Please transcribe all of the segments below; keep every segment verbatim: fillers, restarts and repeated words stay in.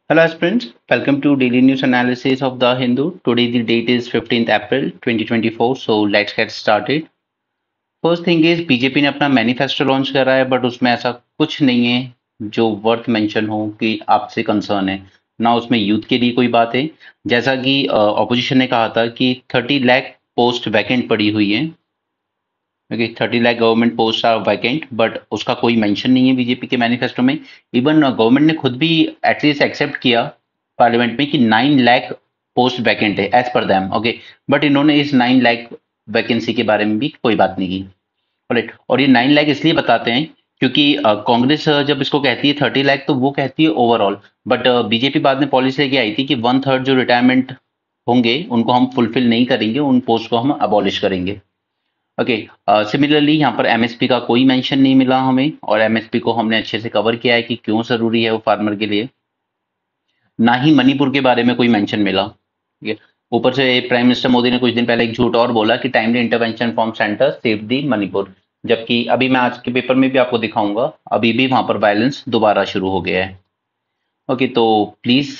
Hello aspirants, welcome to daily news analysis of The Hindu. Today the date is fifteenth April twenty twenty-four, so let's get started. First thing is BJP ने अपना manifesto launch करा है but उसमें ऐसा कुछ नहीं है जो वर्थ मेंशन हो कि आपसे कंसर्न है। ना उसमें यूथ के लिए कोई बात है। जैसा कि ऑपोजिशन ने कहा था कि थर्टी लाख पोस्ट वैकेंट पड़ी हुई है। Okay, thirty lakh government post are vacant but उसका कोई मेंशन नहीं है बीजेपी के मैनिफेस्टो में। इवन गवर्नमेंट ने खुद भी एटलीस्ट एक्सेप्ट किया पार्लियामेंट में कि नाइन लाख पोस्ट वैकेंट है as per them. Okay, but इन्होंने इस नाइन लाख वैकेंसी के बारे में भी कोई बात नहीं की। राइट, और ये नाइन लाख इसलिए बताते हैं क्योंकि अ, कांग्रेस अ, जब इसको कहती है थर्टी लाख तो वो कहती है ओवरऑल, बट बीजेपी बाद में पॉलिसी लेके आई थी कि वन थर्ड जो रिटायरमेंट होंगे उनको हम फुलफिल नहीं करेंगे, उन पोस्ट को हम अबॉलिश करेंगे। ओके, सिमिलरली यहाँ पर एमएसपी का कोई मेंशन नहीं मिला हमें, और एमएसपी को हमने अच्छे से कवर किया है कि क्यों जरूरी है वो फार्मर के लिए। ना ही मणिपुर के बारे में कोई मेंशन मिला। ठीक है, ऊपर से प्राइम मिनिस्टर मोदी ने कुछ दिन पहले एक झूठ और बोला कि timely intervention from centre save the Manipur, जबकि अभी मैं आज के पेपर में भी आपको दिखाऊंगा अभी भी वहां पर वायलेंस दोबारा शुरू हो गया है। ओके, तो प्लीज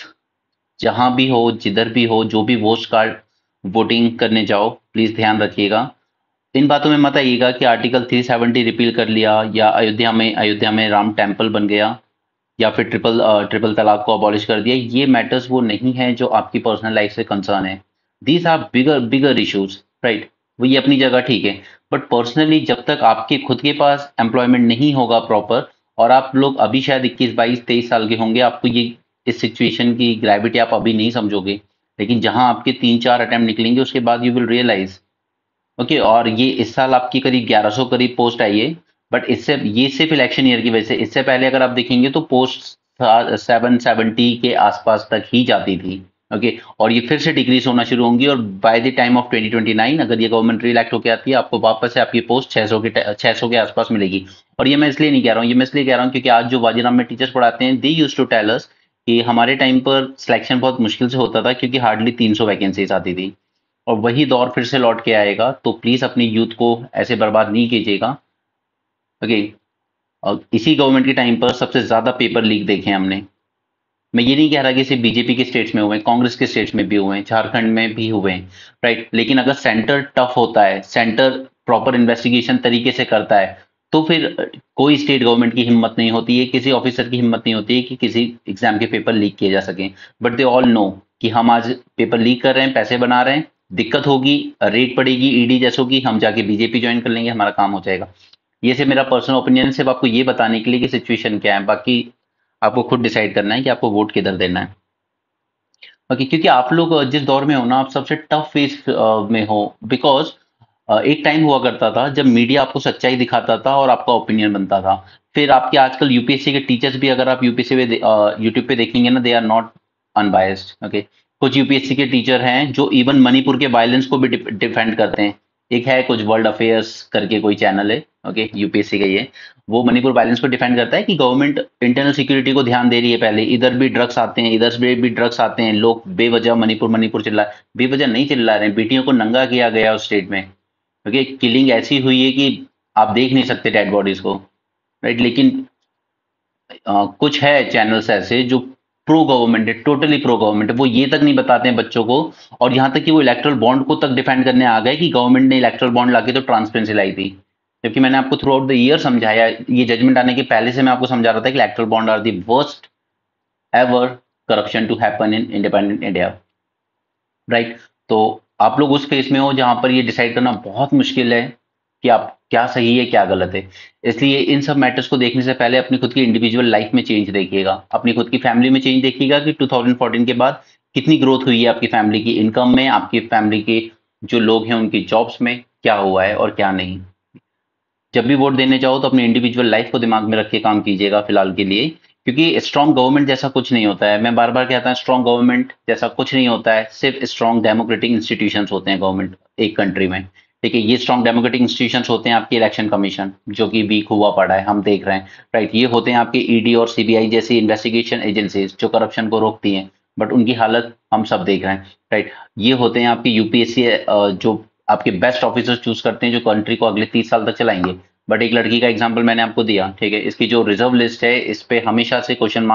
जहां भी हो, जिधर भी हो, जो भी वोट कार्ड वोटिंग करने जाओ, प्लीज ध्यान रखिएगा। इन बातों में मत आइएगा कि आर्टिकल थ्री सेवेंटी रिपील कर लिया या अयोध्या में अयोध्या में राम टेम्पल बन गया या फिर ट्रिपल ट्रिपल तलाक को अबॉलिश कर दिया। ये मैटर्स वो नहीं है जो आपकी पर्सनल लाइफ से कंसर्न है। These are bigger bigger issues, right. वो ये अपनी जगह ठीक है, बट पर्सनली जब तक आपके खुद के पास एम्प्लॉयमेंट नहीं होगा प्रॉपर, और आप लोग अभी शायद इक्कीस बाईस तेईस साल के होंगे, आपको ये इस सिचुएशन की ग्रेविटी आप अभी नहीं समझोगे, लेकिन जहां आपके तीन चार अटेम्प्ट निकलेंगे उसके बाद यू विल रियलाइज। ओके, और ये इस साल आपकी करीब ग्यारह सौ करीब पोस्ट आई है, बट इससे ये सिर्फ इलेक्शन ईयर की वजह से, इससे पहले अगर आप देखेंगे तो पोस्ट सेवन सेवेंटी के आसपास तक ही जाती थी। ओके, और ये फिर से डिक्रीज होना शुरू होंगी, और by the time of twenty twenty nine अगर ये गवर्नमेंट रीइलेक्ट होकर आती है, आपको वापस से आपकी पोस्ट छह सौ के छह सौ के आसपास मिलेगी। और ये मैं इसलिए नहीं कह रहा हूँ, ये मैं इसलिए कह रहा हूँ क्योंकि आज जो वाजीराम में टीचर्स पढ़ाते हैं, they use to tell us कि हमारे टाइम पर सिलेक्शन बहुत मुश्किल से होता था क्योंकि हार्डली तीन सौ वैकेंसीज आती थी, और वही दौर फिर से लौट के आएगा। तो प्लीज अपनी यूथ को ऐसे बर्बाद नहीं कीजिएगा। ओके, और इसी गवर्नमेंट के टाइम पर सबसे ज्यादा पेपर लीक देखे हैं हमने। मैं ये नहीं कह रहा कि सिर्फ बीजेपी के स्टेट्स में हुए हैं, कांग्रेस के स्टेट्स में भी हुए हैं, झारखंड में भी हुए हैं, राइट। लेकिन अगर सेंटर टफ होता है, सेंटर प्रॉपर इन्वेस्टिगेशन तरीके से करता है, तो फिर कोई स्टेट गवर्नमेंट की हिम्मत नहीं होती है, किसी ऑफिसर की हिम्मत नहीं होती है कि किसी एग्जाम के पेपर लीक किए जा सके। बट दे ऑल नो कि हम आज पेपर लीक कर रहे हैं, पैसे बना रहे हैं, दिक्कत होगी, रेट पड़ेगी ईडी जैसों की, हम जाके बीजेपी ज्वाइन कर लेंगे, हमारा काम हो जाएगा। ये सिर्फ मेरा पर्सनल ओपिनियन, सिर्फ आपको ये बताने के लिए कि सिचुएशन क्या है। बाकी आपको खुद डिसाइड करना है कि आपको वोट किधर देना है। ओके, क्योंकि आप लोग अ, जिस दौर में हो ना, आप सबसे टफ फेज में हो, बिकॉज एक टाइम हुआ करता था जब मीडिया आपको सच्चाई दिखाता था और आपका ओपिनियन बनता था। फिर आपके आजकल यूपीएससी के टीचर्स भी, अगर आप यूपीएससी पे यूट्यूब पे देखेंगे ना, they are not unbiased. Okay, कुछ यूपीएससी के टीचर हैं जो इवन मणिपुर के वायलेंस को भी डिफेंड करते हैं। एक है कुछ वर्ल्ड अफेयर्स करके कोई चैनल है, ओके, यूपीएससी का ही है। वो मणिपुर वायलेंस को डिफेंड करता है कि गवर्नमेंट इंटरनल सिक्योरिटी को ध्यान दे रही है। पहले इधर भी ड्रग्स आते हैं, इधर से भी ड्रग्स आते हैं, लोग बेवजह मणिपुर मणिपुर चिल्ला, बेवजह नहीं चिल्ला रहे हैं, बेटियों को नंगा किया गया उस स्टेट में। ओके, किलिंग ऐसी हुई है कि आप देख नहीं सकते डेड बॉडीज को, राइट। लेकिन अ, कुछ है चैनल्स ऐसे जो प्रो गवर्नमेंट है, टोटली प्रो गवर्नमेंट है, वो ये तक नहीं बताते हैं बच्चों को, और यहाँ तक कि वो इलेक्ट्रल बॉन्ड को तक डिफेंड करने आ गए कि गवर्नमेंट ने इलेक्ट्रल बॉन्ड लाके तो ट्रांसपेरेंसी लाई थी। जबकि मैंने आपको थ्रू आउट द ईयर समझाया, ये जजमेंट आने के पहले से मैं आपको समझा रहा था कि electoral bond are the worst ever corruption to happen in independent India, right. तो आप लोग उस फेज में हो जहां पर ये डिसाइड करना बहुत मुश्किल है कि आप क्या सही है क्या गलत है। इसलिए इन सब मैटर्स को देखने से पहले अपनी खुद की इंडिविजुअल लाइफ में चेंज देखिएगा, अपनी खुद की फैमिली में चेंज देखिएगा कि टू थाउजेंड फोर्टीन के बाद कितनी ग्रोथ हुई है आपकी फैमिली की इनकम में, आपकी फैमिली के जो लोग हैं उनकी जॉब्स में क्या हुआ है और क्या नहीं। जब भी वोट देने जाओ तो अपनी इंडिविजुअल लाइफ को दिमाग में रख के काम कीजिएगा फिलहाल के लिए, क्योंकि स्ट्रॉन्ग गवर्नमेंट जैसा कुछ नहीं होता है। मैं बार बार कहता हूँ, स्ट्रॉन्ग गवर्नमेंट जैसा कुछ नहीं होता है, सिर्फ स्ट्रॉन्ग डेमोक्रेटिक इंस्टीट्यूशंस होते हैं गवर्नमेंट एक कंट्री में। ठीक है, ये स्ट्रॉन्ग डेमोक्रेटिक इंस्टीट्यूशंस होते हैं आपकी इलेक्शन कमीशन, जो कि वीक हुआ पड़ा है, हम देख रहे हैं, राइट। ये होते हैं आपके ईडी और सीबीआई जैसी इन्वेस्टिगेशन एजेंसीज जो करप्शन को रोकती हैं, बट उनकी हालत हम सब देख रहे हैं, राइट। ये होते हैं आपकी यूपीएससी जो आपके बेस्ट ऑफिसर्स चूज करते हैं जो कंट्री को अगले तीस साल तक चलाएंगे। बट एक लड़की का एग्जाम्पल मैंने आपको दिया, ठीक है, इसकी जो रिजर्व लिस्ट है इस पे हमेशा से क्वेश्चन मार्क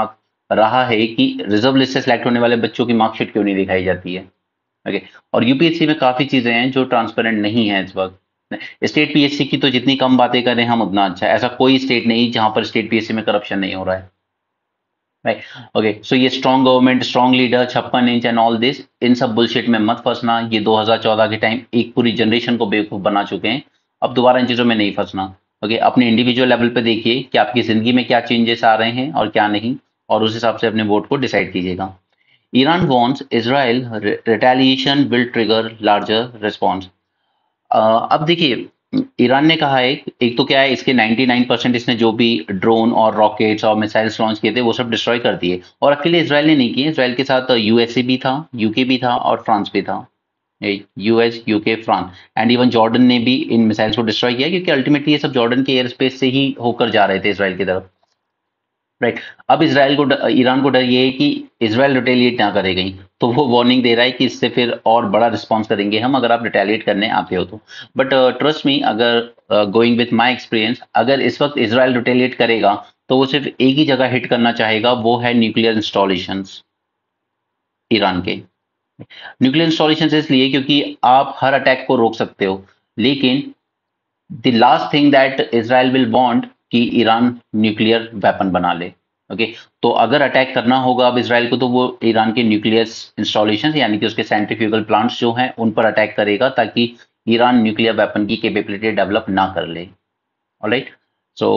रहा है कि रिजर्व लिस्ट से सिलेक्ट होने वाले बच्चों की मार्कशीट क्यों नहीं दिखाई जाती है। ओके। और यूपीएससी में काफी चीजें हैं जो ट्रांसपेरेंट नहीं है इस वक्त। स्टेट पीएससी की तो जितनी कम बातें करें हम उतना अच्छा है। ऐसा कोई स्टेट नहीं जहां पर स्टेट पीएससी में करप्शन नहीं हो रहा है। राइट। ओके, सो ये स्ट्रॉन्ग गवर्नमेंट, स्ट्रॉन्ग लीडर, छप्पन इंच एंड ऑल दिस, इन सब बुलशिट में मत फंसना। ये दो हज़ार चौदह के टाइम एक पूरी जनरेशन को बेवकूफ बना चुके हैं। अब दोबारा इन चीजों में नहीं फंसना। ओके, अपने इंडिविजुअल लेवल पे देखिए कि आपकी जिंदगी में क्या चेंजेस आ रहे हैं और क्या नहीं, और उस हिसाब से अपने वोट को डिसाइड कीजिएगा। Iran wants Israel retaliation will trigger larger response. Uh, अब देखिए, ईरान ने कहा है, एक तो क्या है, इसके निन्यानवे परसेंट इसने जो भी ड्रोन और रॉकेट्स और मिसाइल्स लॉन्च किए थे वो सब डिस्ट्रॉय कर दिए। और अकेले इसराइल ने नहीं किए, इसराइल के साथ यूएसए भी था, यूके भी था और फ्रांस भी था। US, UK, France and even Jordan ने भी इन मिसाइल्स को डिस्ट्रॉय किया, क्योंकि अल्टीमेटली ये सब जॉर्डन के एयर स्पेस से ही होकर जा रहे थे इसराइल की तरफ। राइट। अब इसराइल को ड- ईरान को डर ये है कि इसराइल रिटेलिएट ना करे कहीं, तो वो वार्निंग दे रहा है कि इससे फिर और बड़ा रिस्पॉन्स करेंगे हम अगर आप रिटेलिएट करने आते हो तो। बट ट्रस्ट मी, अगर गोइंग विथ माय एक्सपीरियंस, अगर इस वक्त इसराइल रिटेलिएट करेगा तो वो सिर्फ एक ही जगह हिट करना चाहेगा, वो है न्यूक्लियर इंस्टॉलेशंस ईरान के। न्यूक्लियर इंस्टॉलेशंस इसलिए क्योंकि आप हर अटैक को रोक सकते हो, लेकिन the last thing that Israel will want कि ईरान न्यूक्लियर वेपन बना ले। ओके। तो अगर अटैक करना होगा अब इसराइल को, तो वो ईरान के न्यूक्लियर इंस्टॉलेशन यानी कि उसके सेंट्रीफ्यूगल प्लांट्स जो हैं उन पर अटैक करेगा, ताकि ईरान न्यूक्लियर वेपन की कैपेबिलिटी डेवलप ना कर ले। Alright. So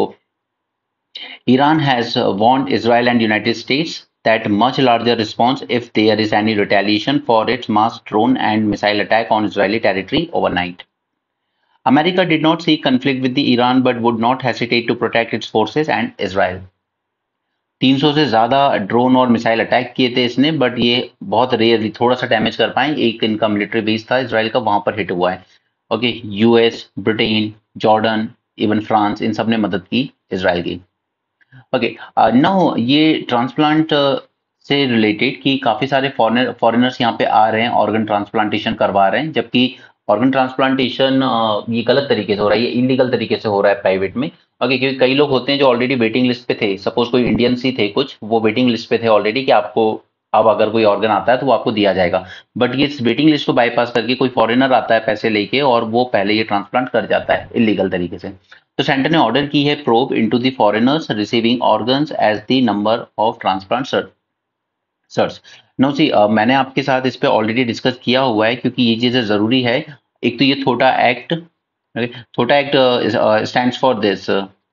Iran has uh, warned Israel and United States that much larger response if there is any retaliation for its mass drone and missile attack on Israeli territory overnight. America did not seek conflict with the Iran but would not hesitate to protect its forces and Israel. तीन सौ से ज्यादा drone और missile attack किए थे इसने, but ये बहुत रेयरली थोड़ा सा डैमेज कर पाए। एक इनका मिलिट्री बेस था इसराइल का, वहां पर हिट हुआ है। Okay. US, Britain, Jordan, even France, इन सब ने मदद की इसराइल की। ओके। नाउ ये ट्रांसप्लांट से रिलेटेड कि काफी सारे फॉरेनर फॉरेनर्स यहाँ पे आ रहे हैं, ऑर्गन ट्रांसप्लांटेशन करवा रहे हैं, जबकि ऑर्गन ट्रांसप्लांटेशन ये गलत तरीके से हो रहा है, ये इलीगल तरीके से हो रहा है प्राइवेट में। ओके, क्योंकि कई लोग होते हैं जो ऑलरेडी वेटिंग लिस्ट पे थे, सपोज कोई इंडियंस ही थे कुछ, वो वेटिंग लिस्ट पे थे ऑलरेडी कि आपको अब अगर कोई ऑर्गन आता है तो वो आपको दिया जाएगा। बट ये वेटिंग लिस्ट को बाईपास करके कोई फॉरेनर आता है पैसे लेके और वो पहले ये ट्रांसप्लांट कर जाता है इलीगल तरीके से। तो सेंटर ने ऑर्डर की है probe into the foreigners receiving organs as the number of transplant surge. No see, मैंने आपके साथ इस पे ऑलरेडी डिस्कस किया हुआ है, क्योंकि ये चीजें जरूरी है। एक तो ये छोटा एक्ट, छोटा act stands for this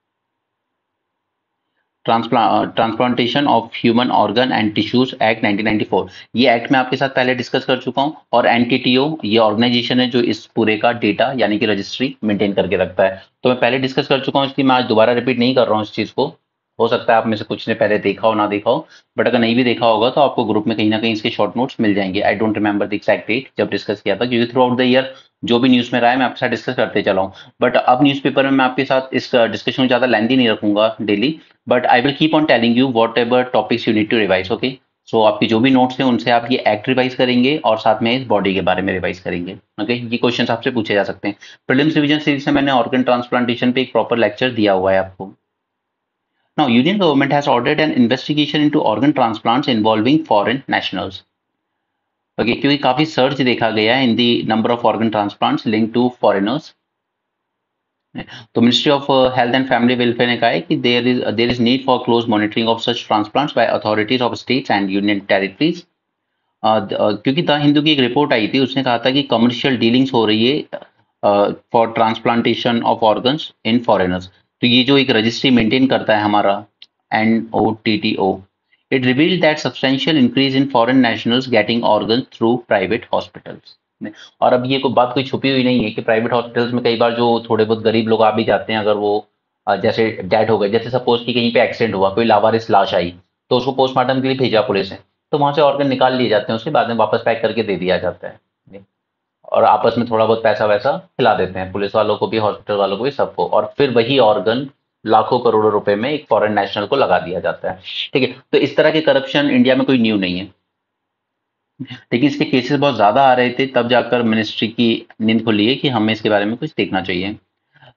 transplantation of human organ and tissues act nineteen ninety four. ये एक्ट मैं आपके साथ पहले डिस्कस कर चुका हूं। और एनटीटीओ ये ऑर्गेनाइजेशन है जो इस पूरे का डेटा यानी कि रजिस्ट्री मेंटेन करके रखता है। तो मैं पहले डिस्कस कर चुका हूं, इसलिए मैं आज दोबारा रिपीट नहीं कर रहा हूं इस चीज को। हो सकता है आप में से कुछ ने पहले देखा हो, ना देखा हो, बट अगर नहीं भी देखा होगा तो आपको ग्रुप में कहीं ना कहीं इसके शॉर्ट नोट्स मिल जाएंगे। I don't remember the exact date जब डिस्कस किया था, क्योंकि थ्रू आउट द ईयर जो भी न्यूज में रहा है मैं आपके साथ डिस्कस करते चला हूँ। बट अब न्यूज़पेपर में मैं आपके साथ इस डिस्कशन को ज्यादा लेंथी नहीं रखूंगा daily, but I will keep on telling you whatever topics you need to revise. Okay. So आपकी जो भी नोट्स हैं उनसे आप ये एक्ट रिवाइज करेंगे और साथ में इस बॉडी के बारे में रिवाइज करेंगे। Okay okay? ये क्वेश्चन आपसे पूछे जा सकते हैं। प्रीलिम्स रिवीजन सीरीज में मैंने ऑर्गन ट्रांसप्लांटेशन पे एक प्रॉपर लेक्चर दिया हुआ है आपको। Now union government has ordered an investigation into organ transplants involving foreign nationals. Okay, क्योंकि काफी सर्च देखा गया है in the number of organ transplants link to foreigners. तो ministry of health and family welfare ने कहा है कि there is there is need for close monitoring of such transplants by authorities of states and union territories. क्योंकि the Hindu की एक report आई थी, उसने कहा था कि कमर्शियल डीलिंग्स हो रही है for transplantation of organs in foreigners. तो ये जो एक रजिस्ट्री मेंटेन करता है हमारा N O T T O, it revealed that substantial increase in foreign nationals getting organ through private hospitals. और अब ये कोई बात कोई छुपी हुई नहीं है कि प्राइवेट हॉस्पिटल्स में कई बार जो थोड़े बहुत गरीब लोग आ भी जाते हैं, अगर वो अ, जैसे डेड हो गए, जैसे सपोज कि कहीं पे एक्सीडेंट हुआ, कोई लावारिस लाश आई, तो उसको पोस्टमार्टम के लिए भेजा पुलिस ने, तो वहां से ऑर्गन निकाल लिए जाते हैं, उसके बाद में वापस पैक करके दे दिया जाता है। और आपस में थोड़ा बहुत पैसा वैसा खिला देते हैं, पुलिस वालों को भी, हॉस्पिटल वालों को भी, सबको, और फिर वही ऑर्गन लाखों करोड़ों रुपए में एक फॉरेन नेशनल को लगा दिया जाता है। ठीक है, तो इस तरह के करप्शन इंडिया में कोई न्यू नहीं है, लेकिन इसके केसेस बहुत ज्यादा आ रहे थे, तब जाकर मिनिस्ट्री की नींद खुली है कि हमें इसके बारे में कुछ देखना चाहिए।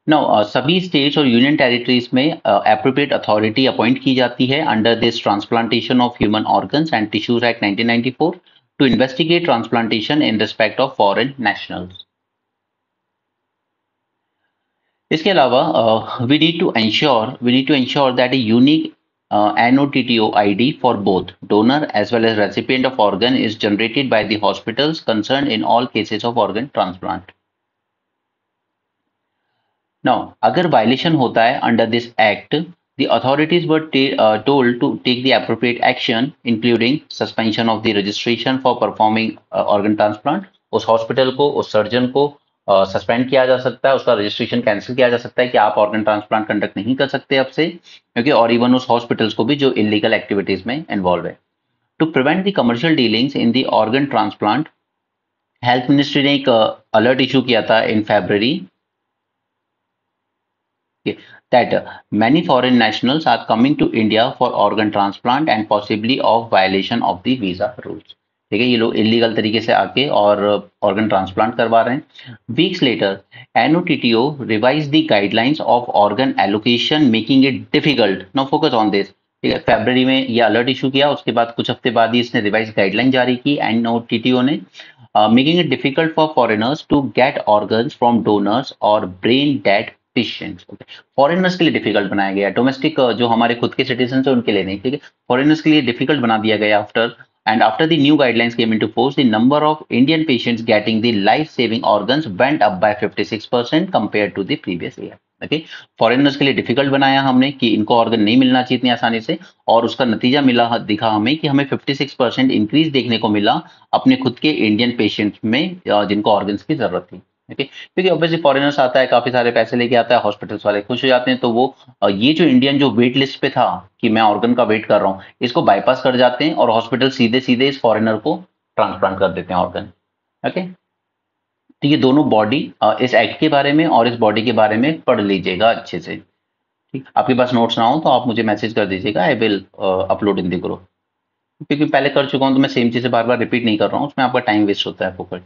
नाउ सभी स्टेट्स और यूनियन टेरिटरीज में एप्रोप्रिएट अथॉरिटी अपॉइंट की जाती है under this transplantation of human organs and tissues act nineteen ninety four to investigate transplantation in respect of foreign nationals. इसके अलावा we need to ensure we need to ensure that a unique uh, N O T T O I D for both donor as well as recipient of organ is generated by the hospitals concerned in all cases of organ transplant. Now, अगर violation होता है under this act, the authorities were uh, told to take the appropriate action, including suspension of the registration for performing uh, organ transplant. उस hospital को, उस surgeon को suspend uh, किया जा सकता है, उसका रजिस्ट्रेशन कैंसिल किया जा सकता है कि आप ऑर्गन ट्रांसप्लांट कंडक्ट नहीं कर सकते अब से, क्योंकि और इवन उस हॉस्पिटल्स को भी जो इलीगल एक्टिविटीज में इन्वॉल्व है। To prevent the commercial dealings in the organ transplant, health ministry ने एक अलर्ट uh, इशू किया था इन February that uh, many foreign nationals are coming to India for organ transplant and possibly of violation of the visa rules. ठीक है, ये लोग illegal तरीके से आके और ऑर्गन ट्रांसप्लांट करवा रहे हैं। Weeks later N O T T O revise the guidelines of organ allocation making it difficult. Now focus on this. ठीक है, फरवरी में ये अलर्ट इशू किया, उसके बाद कुछ हफ्ते बाद ही इसने रिवाइज गाइडलाइन जारी की N O T T O ने, making it difficult for foreigners to get organs from donors और ब्रेन डेड पेशेंट्स। फॉरेनर्स के लिए डिफिकल्ट बनाया गया, डोमेस्टिक जो हमारे खुद के सिटीजन है उनके लिए नहीं। ठीक है, फॉरेनर्स के लिए डिफिकल्ट बना दिया गया after and after the new guidelines came into force, the number of Indian patients getting the life-saving organs went up by fifty-six percent compared to the previous year. Okay, foreigners के लिए difficult बनाया हमने कि इनको organ नहीं मिलना चाहिए इतनी आसानी से, और उसका नतीजा मिला दिखा हमें कि हमें छप्पन परसेंट इंक्रीज देखने को मिला अपने खुद के इंडियन पेशेंट्स में जिनको ऑर्गन्स की जरूरत थी। ओके, क्योंकि ऑब्वियसली फॉरेनर्स आता है, काफी सारे पैसे लेके आता है, हॉस्पिटल्स वाले खुश हो जाते हैं, तो वो ये जो इंडियन जो वेट लिस्ट पे था कि मैं ऑर्गन का वेट कर रहा हूँ, इसको बाईपास कर जाते हैं और हॉस्पिटल सीधे सीधे इस फॉरेनर को ट्रांसप्लांट कर देते हैं ऑर्गन। ओके, तो ये दोनों बॉडी इस एक्ट के बारे में और इस बॉडी के बारे में पढ़ लीजिएगा अच्छे से। ठीक, आपके पास नोट्स ना हो तो आप मुझे मैसेज कर दीजिएगा, I will upload in the group, क्योंकि पहले कर चुका हूँ तो मैं सेम चीजें बार बार रिपीट नहीं कर रहा हूँ, उसमें आपका टाइम वेस्ट होता है फोकट।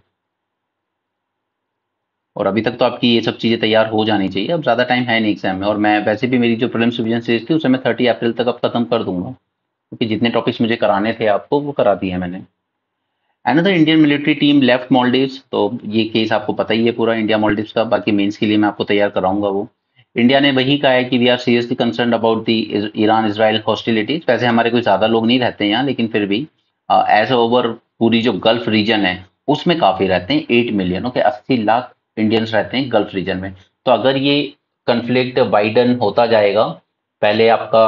और अभी तक तो आपकी ये सब चीज़ें तैयार हो जानी चाहिए, अब ज़्यादा टाइम है नहीं एग्जाम में, और मैं वैसे भी मेरी जो प्रीलिम्स रिवीजन सीरीज थी उसे मैं तीस अप्रैल तक अब खत्म कर दूंगा, क्योंकि जितने टॉपिक्स मुझे कराने थे आपको वो करा दिए मैंने। Another Indian military team left Maldives, तो ये केस आपको पता ही है पूरा इंडिया मालदीव्स का, बाकी मेंस के लिए मैं आपको तैयार कराऊंगा वो। इंडिया ने वही कहा है कि we are seriously concern about the Iran Israel hostilities. वैसे हमारे कोई ज़्यादा लोग नहीं रहते हैं यहाँ, लेकिन फिर भी एज ओवर पूरी जो गल्फ रीजन है उसमें काफ़ी रहते हैं, एट मिलियन ओके अस्सी लाख इंडियंस रहते हैं गल्फ रीजन में। तो अगर ये कंफ्लिक्ट वाइडन होता जाएगा, पहले आपका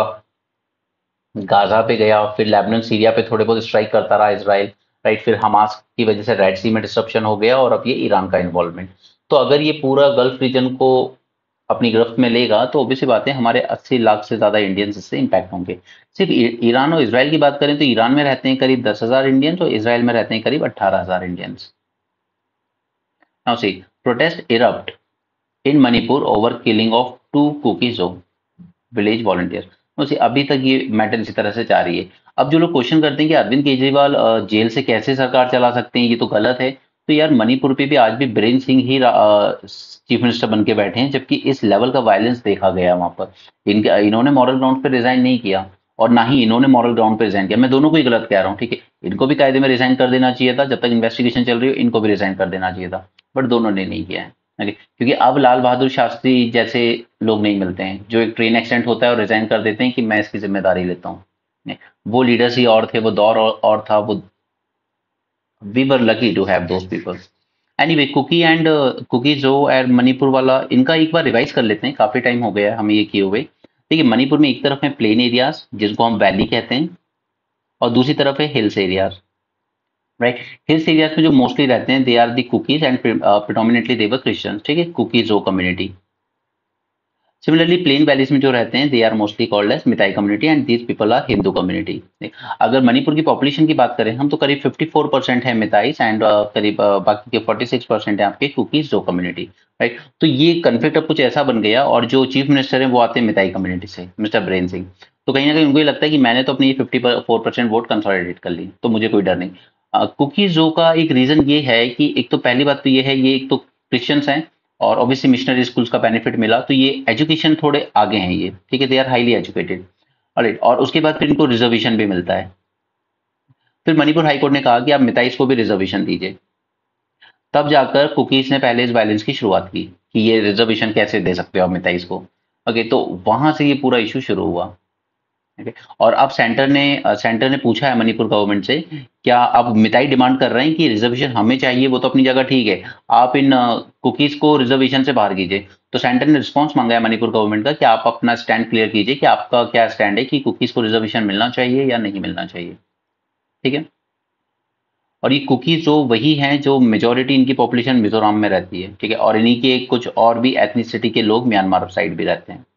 गाजा पे गया, फिर लेबनान सीरिया पे थोड़े बहुत स्ट्राइक करता रहा इसराइल, राइट, फिर हमास की वजह से रेड सी में डिस्ट्रप्शन हो गया, और अब ये ईरान का इन्वॉल्वमेंट। तो अगर ये पूरा गल्फ रीजन को अपनी गिरफ्त में लेगा तो ऑब्वियसली बात है हमारे अस्सी लाख से ज्यादा इंडियंस इससे इंपैक्ट होंगे। सिर्फ ईरान और इसराइल की बात करें तो ईरान में रहते हैं करीब दस हजार इंडियंस और इसराइल में रहते हैं करीब अट्ठारह हजार Indians. Now see, protest erupt in Manipur over killing of two Kuki-Zo village volunteer. अभी तक ये मैटर इसी तरह से जा रही है। अब जो लोग क्वेश्चन करते हैं कि अरविंद केजरीवाल जेल से कैसे सरकार चला सकते हैं, ये तो गलत है। तो यार मणिपुर पे भी आज भी बीरेन सिंह ही चीफ मिनिस्टर बन के बैठे हैं, जबकि इस लेवल का वायलेंस देखा गया वहां पर। इनके इन्होंने मॉरल ग्राउंड पे रिजाइन नहीं किया और ना ही इन्होंने मॉरल ग्राउंड पे रिजाइन किया। मैं दोनों को ही गलत कह रहा हूँ, ठीक है, इनको भी कायदे में रिजाइन कर देना चाहिए था, जब तक इन्वेस्टिगेशन चल रही हो इनको भी रिजाइन कर देना चाहिए था, बट दोनों ने नहीं किया है। ओके, क्योंकि अब लाल बहादुर शास्त्री जैसे लोग नहीं मिलते हैं जो एक ट्रेन एक्सीडेंट होता है और रिजाइन कर देते हैं कि मैं इसकी जिम्मेदारी लेता हूँ। वो लीडर्स ही और थे, वो दौर और, और था वो। We were lucky to have those people. Anyway, Kuki and Kuki Zo and Manipur वाला, इनका एक बार रिवाइज कर लेते हैं, काफी टाइम हो गया है हमें ये किए हुए। देखिए, मणिपुर में एक तरफ है प्लेन एरियाज जिसको हम वैली कहते हैं, और दूसरी तरफ है hills areas, right. Hills areas में जो मोस्टली रहते हैं they are the Kukis and predominantly they were Christians, ठीक है, कुकीज जो कम्युनिटी। सिमिलरली प्लेन वैलीज में जो रहते हैं they are mostly called as Meitei community and these people are Hindu community. अगर मणिपुर की पॉपुलेशन की बात करें हम तो करीब चौवन परसेंट है मिताईस एंड uh, करीब uh, बाकी के छियालीस परसेंट है आपके कुकीज जो कम्युनिटी, राइट। तो ये कन्फ्लिक्ट अब कुछ ऐसा बन गया, और जो चीफ मिनिस्टर है वो आते हैं मिताई कम्युनिटी से, मिस्टर बीरेन सिंह। तो कहीं ना कहीं उनको ये लगता है कि मैंने तो अपनी fifty four percent vote consolidate कर ली, तो मुझे कोई डर नहीं। कुकीज जो का एक रीजन ये है कि एक तो पहली बात तो ये है, ये एक तो क्रिश्चियंस हैं और ऑब्वियसली मिशनरी स्कूल्स का बेनिफिट मिला, तो ये एजुकेशन थोड़े आगे हैं ये, ठीक है, they are highly educated. Alright, और उसके बाद फिर इनको रिजर्वेशन भी मिलता है। फिर मणिपुर हाईकोर्ट ने कहा कि आप मिताइस को भी रिजर्वेशन दीजिए। तब जाकर कुकीज ने पहले इस वायलेंस की शुरुआत की कि ये रिजर्वेशन कैसे दे सकते हो आप मिताइस को। ओके, तो वहां से ये पूरा इशू शुरू हुआ। ओके, और अब सेंटर ने सेंटर ने पूछा है मणिपुर गवर्नमेंट से, क्या आप मिताई डिमांड कर रहे हैं कि रिजर्वेशन हमें चाहिए, वो तो अपनी जगह ठीक है, आप इन कुकीज को रिजर्वेशन से बाहर कीजिए। तो सेंटर ने रिस्पांस मांगा है मणिपुर गवर्नमेंट का कि आप अपना स्टैंड क्लियर कीजिए कि आपका क्या स्टैंड है कि कुकीज को रिजर्वेशन मिलना चाहिए या नहीं मिलना चाहिए। ठीक है, और ये कुकीज जो वही हैं जो मेजोरिटी इनकी पॉपुलेशन मिजोरम में रहती है, ठीक है, और इन्हीं के कुछ और भी एथनिसिटी के लोग म्यांमार साइड भी रहते हैं।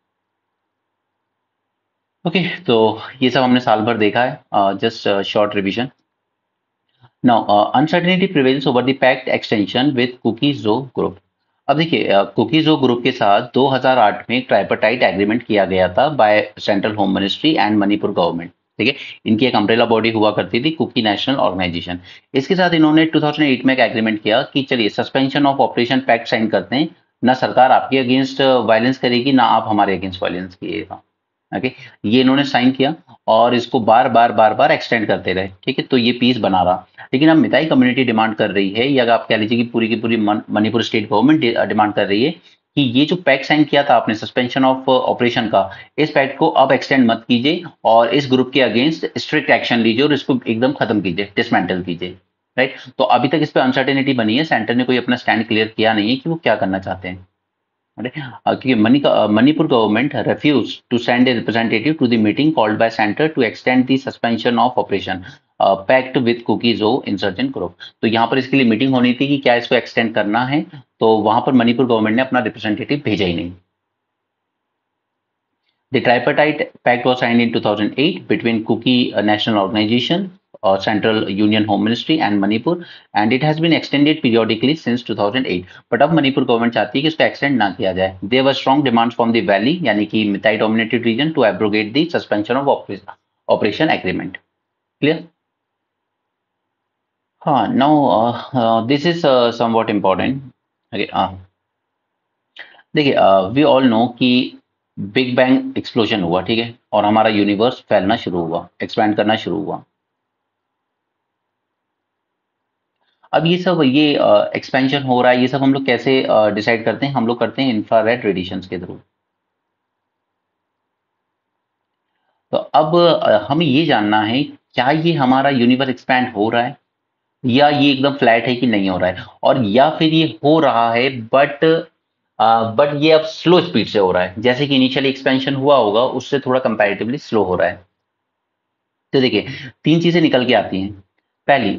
ओके, तो ये सब हमने साल भर देखा है, just short revision. Now uncertainty prevails over the pact extension with Kuki-Zo group. अब देखिए, कुकीजो ग्रुप के साथ दो हज़ार आठ में ट्राइपार्टाइट एग्रीमेंट किया गया था by central home ministry and Manipur government. ठीक है, इनकी एक अम्ब्रेला बॉडी हुआ करती थी, कुकी नेशनल ऑर्गेनाइजेशन। इसके साथ इन्होंने दो हज़ार आठ में एक एग्रीमेंट किया कि चलिए suspension of operation pact sign करते हैं, ना सरकार आपके अगेंस्ट वायलेंस करेगी, ना आप हमारे अगेंस्ट वायलेंस किएगा। ओके, ये इन्होंने साइन किया और इसको बार बार बार बार एक्सटेंड करते रहे। ठीक है, तो ये पीस बना रहा। लेकिन अब मिताई कम्युनिटी डिमांड कर रही है, या आप कह लीजिए कि पूरी की पूरी मन- मणिपुर स्टेट गवर्नमेंट डिमांड कर रही है कि ये जो पैक्ट साइन किया था आपने सस्पेंशन ऑफ ऑपरेशन का, इस पैक्ट को अब एक्सटेंड मत कीजिए और इस ग्रुप के अगेंस्ट स्ट्रिक्ट एक्शन लीजिए और इसको एकदम खत्म कीजिए, डिसमेंटल कीजिए। राइट, तो अभी तक इस पर अनसर्टेनिटी बनी है, सेंटर ने कोई अपना स्टैंड क्लियर किया नहीं है कि वो क्या करना चाहते हैं। Right? Uh, क्योंकि मणि uh, Manipur government refused to send a representative to the meeting called by center to extend the suspension of operation uh, pact with Kuki-Zo insurgent group। तो यहाँ पर इसके लिए मीटिंग होनी थी कि क्या इसको एक्सटेंड करना है, तो वहां पर मणिपुर गवर्नमेंट ने अपना रिप्रेजेंटेटिव भेजा ही नहीं। The tripartite pact was signed in two thousand eight between Kuki uh, National Organization, uh, Central Union Home Ministry and Manipur, and it has been extended periodically since two thousand eight। But अब Manipur government चाहती है कि इसको extend ना किया जाए। There were strong demands from the valley, यानी कि मिताई dominated region, to abrogate the suspension of operation, operation agreement। Clear? हाँ, now uh, uh, this is uh, somewhat important। Okay, uh, देखिए, वी ऑल नो कि big bang explosion हुआ, ठीक है, और हमारा यूनिवर्स फैलना शुरू हुआ, एक्सपैंड करना शुरू हुआ। अब ये सब ये एक्सपेंशन हो रहा है, ये सब हम लोग कैसे डिसाइड करते हैं? हम लोग करते हैं इंफ्रारेड रेडिएशंस के थ्रू। तो अब अ, हमें ये जानना है, क्या ये हमारा यूनिवर्स एक्सपैंड हो रहा है, या ये एकदम फ्लैट है कि नहीं हो रहा है, और या फिर ये हो रहा है बट बट ये अब स्लो स्पीड से हो रहा है, जैसे कि इनिशियली एक्सपेंशन हुआ होगा उससे थोड़ा कंपैरेटिवली स्लो हो रहा है। तो देखिए, तीन चीजें निकल के आती हैं। पहली,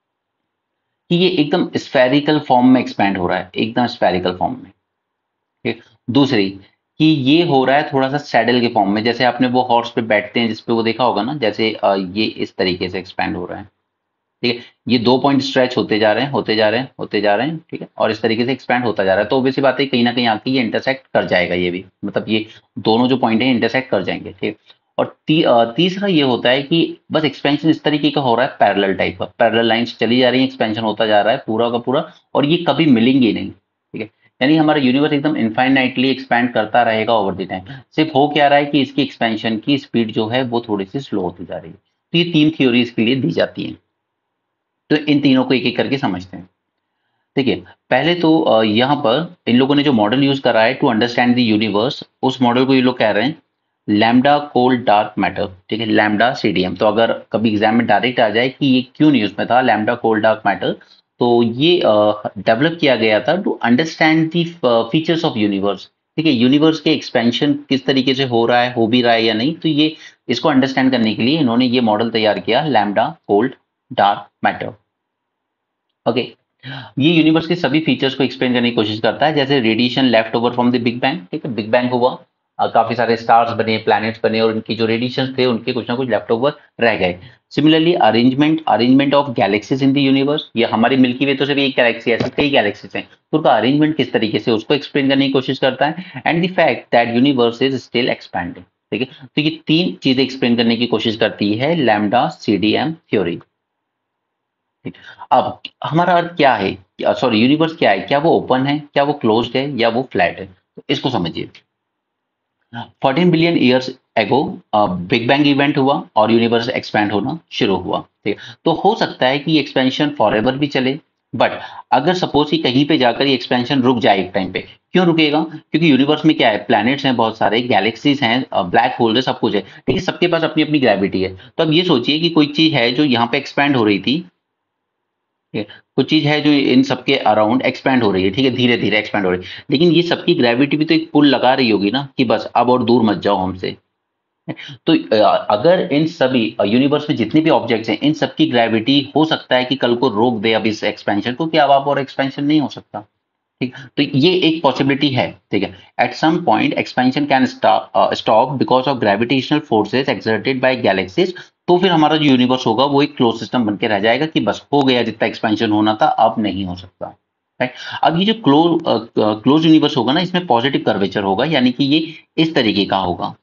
कि ये एकदम स्फेरिकल फॉर्म में एक्सपैंड हो रहा है, एकदम स्फेरिकल फॉर्म में। ठीक। दूसरी, कि ये हो रहा है थोड़ा सा सैडल के फॉर्म में, जैसे आपने वो हॉर्स पे बैठते हैं जिसपे वो देखा होगा ना, जैसे अ, ये इस तरीके से एक्सपैंड हो रहा है। ठीक है, ये दो पॉइंट स्ट्रेच होते जा रहे हैं, होते जा रहे हैं, होते जा रहे हैं, ठीक है, और इस तरीके से एक्सपैंड होता जा रहा है। तो ऑब्वियसली बात है, कहीं ना कहीं आके ये इंटरसेक्ट कर जाएगा, ये भी मतलब ये दोनों जो पॉइंट है इंटरसेक्ट कर जाएंगे। ठीक है, और ती, अ, तीसरा ये होता है कि बस एक्सपेंशन इस तरीके का हो रहा है, पैरेलल टाइप का, पैरेलल लाइंस चली जा रही है, एक्सपेंशन होता जा रहा है पूरा का पूरा, और ये कभी मिलेंगे नहीं। ठीक है, यानी हमारा यूनिवर्स एकदम इनफाइनाइटली एक्सपैंड करता रहेगा ओवर द टाइम। सिर्फ हो क्या रहा है कि इसकी एक्सपेंशन की स्पीड जो है वो थोड़ी सी स्लो होती जा रही है। तो ये तीन थ्योरी इसके लिए दी जाती हैं। तो इन तीनों को एक एक करके समझते हैं। देखिए, पहले तो अ, यहाँ पर इन लोगों ने जो मॉडल यूज करा है टू अंडरस्टैंड द यूनिवर्स, उस मॉडल को ये लोग कह रहे हैं लैम्डा कोल्ड डार्क मैटर। ठीक है, लैम्डा सीडीएम। तो अगर कभी एग्जाम में डायरेक्ट आ जाए कि ये क्यों न्यूज में था लैम्डा कोल्ड डार्क मैटर, तो ये डेवलप किया गया था to understand the features of universe. ठीक है, यूनिवर्स के एक्सपेंशन किस तरीके से हो रहा है, हो भी रहा है या नहीं, तो ये इसको अंडरस्टैंड करने के लिए इन्होंने ये मॉडल तैयार किया, lambda cold dark matter. Okay, ये यूनिवर्स के सभी फीचर्स को एक्सप्लेन करने की कोशिश करता है, जैसे radiation left over from the big bang. ठीक है, बिग बैंग हुआ, अ, काफी सारे स्टार्स बने, प्लैनेट्स बने, और उनकी जो रेडिएशन थे उनके कुछ ना कुछ लेफ्ट ओवर रह गए। Similarly arrangement arrangement of galaxies in the universe, ये हमारी मिल्की वे तो सिर्फ एक गैलेक्सी है, ऐसे कई गैलेक्सीज हैं, तो उनका अरेंजमेंट किस तरीके से, उसको एक्सप्लेन करने की कोशिश करता है। And the fact that universe is still expanding. ठीक है, तो ये तीन चीजें एक्सप्लेन करने की कोशिश करती है लैम्डा सीडीएम थ्योरी। अब हमारा अर्थ क्या है? सॉरी यूनिवर्स क्या है, क्या वो ओपन है, क्या वो क्लोज्ड है, या वो फ्लैट है, तो इसको समझिए। Fourteen billion years ago big bang event हुआ और यूनिवर्स एक्सपैंड होना शुरू हुआ, ठीक है। तो हो सकता है कि एक्सपेंशन फॉरएवर भी चले, बट अगर सपोज कि कहीं पे जाकर ये एक्सपेंशन रुक जाए एक टाइम पे, क्यों रुकेगा? क्योंकि यूनिवर्स में क्या है, प्लैनेट्स हैं बहुत सारे, गैलेक्सीज हैं, ब्लैक होल है, सब कुछ है, लेकिन सबके पास अपनी अपनी ग्रेविटी है। तो अब ये सोचिए कि कोई चीज है जो यहाँ पे एक्सपैंड हो रही थी, ठीक है, कुछ चीज है जो इन सबके अराउंड एक्सपैंड हो रही है, ठीक है, धीरे धीरे एक्सपैंड हो रही है, लेकिन ये सबकी ग्रेविटी भी तो एक पुल लगा रही होगी ना, कि बस अब और दूर मत जाओ हमसे। तो अ, अगर इन सभी यूनिवर्स में जितने भी ऑब्जेक्ट्स हैं, इन सबकी ग्रेविटी हो सकता है कि कल को रोक दे अब इस एक्सपेंशन को, कि अब आप और एक्सपेंशन नहीं हो सकता, ठीक। तो ये एक पॉसिबिलिटी है, ठीक है। At some point expansion can stop because of gravitational forces exerted by galaxies. तो फिर हमारा जो यूनिवर्स होगा वो एक क्लोज सिस्टम बन के रह जाएगा, कि बस हो गया, जितना एक्सपेंशन होना था अब नहीं हो सकता, राइट। अब ये जो क्लोज क्लोज यूनिवर्स होगा ना, इसमें पॉजिटिव कर्वेचर होगा, यानी कि ये इस तरीके का होगा,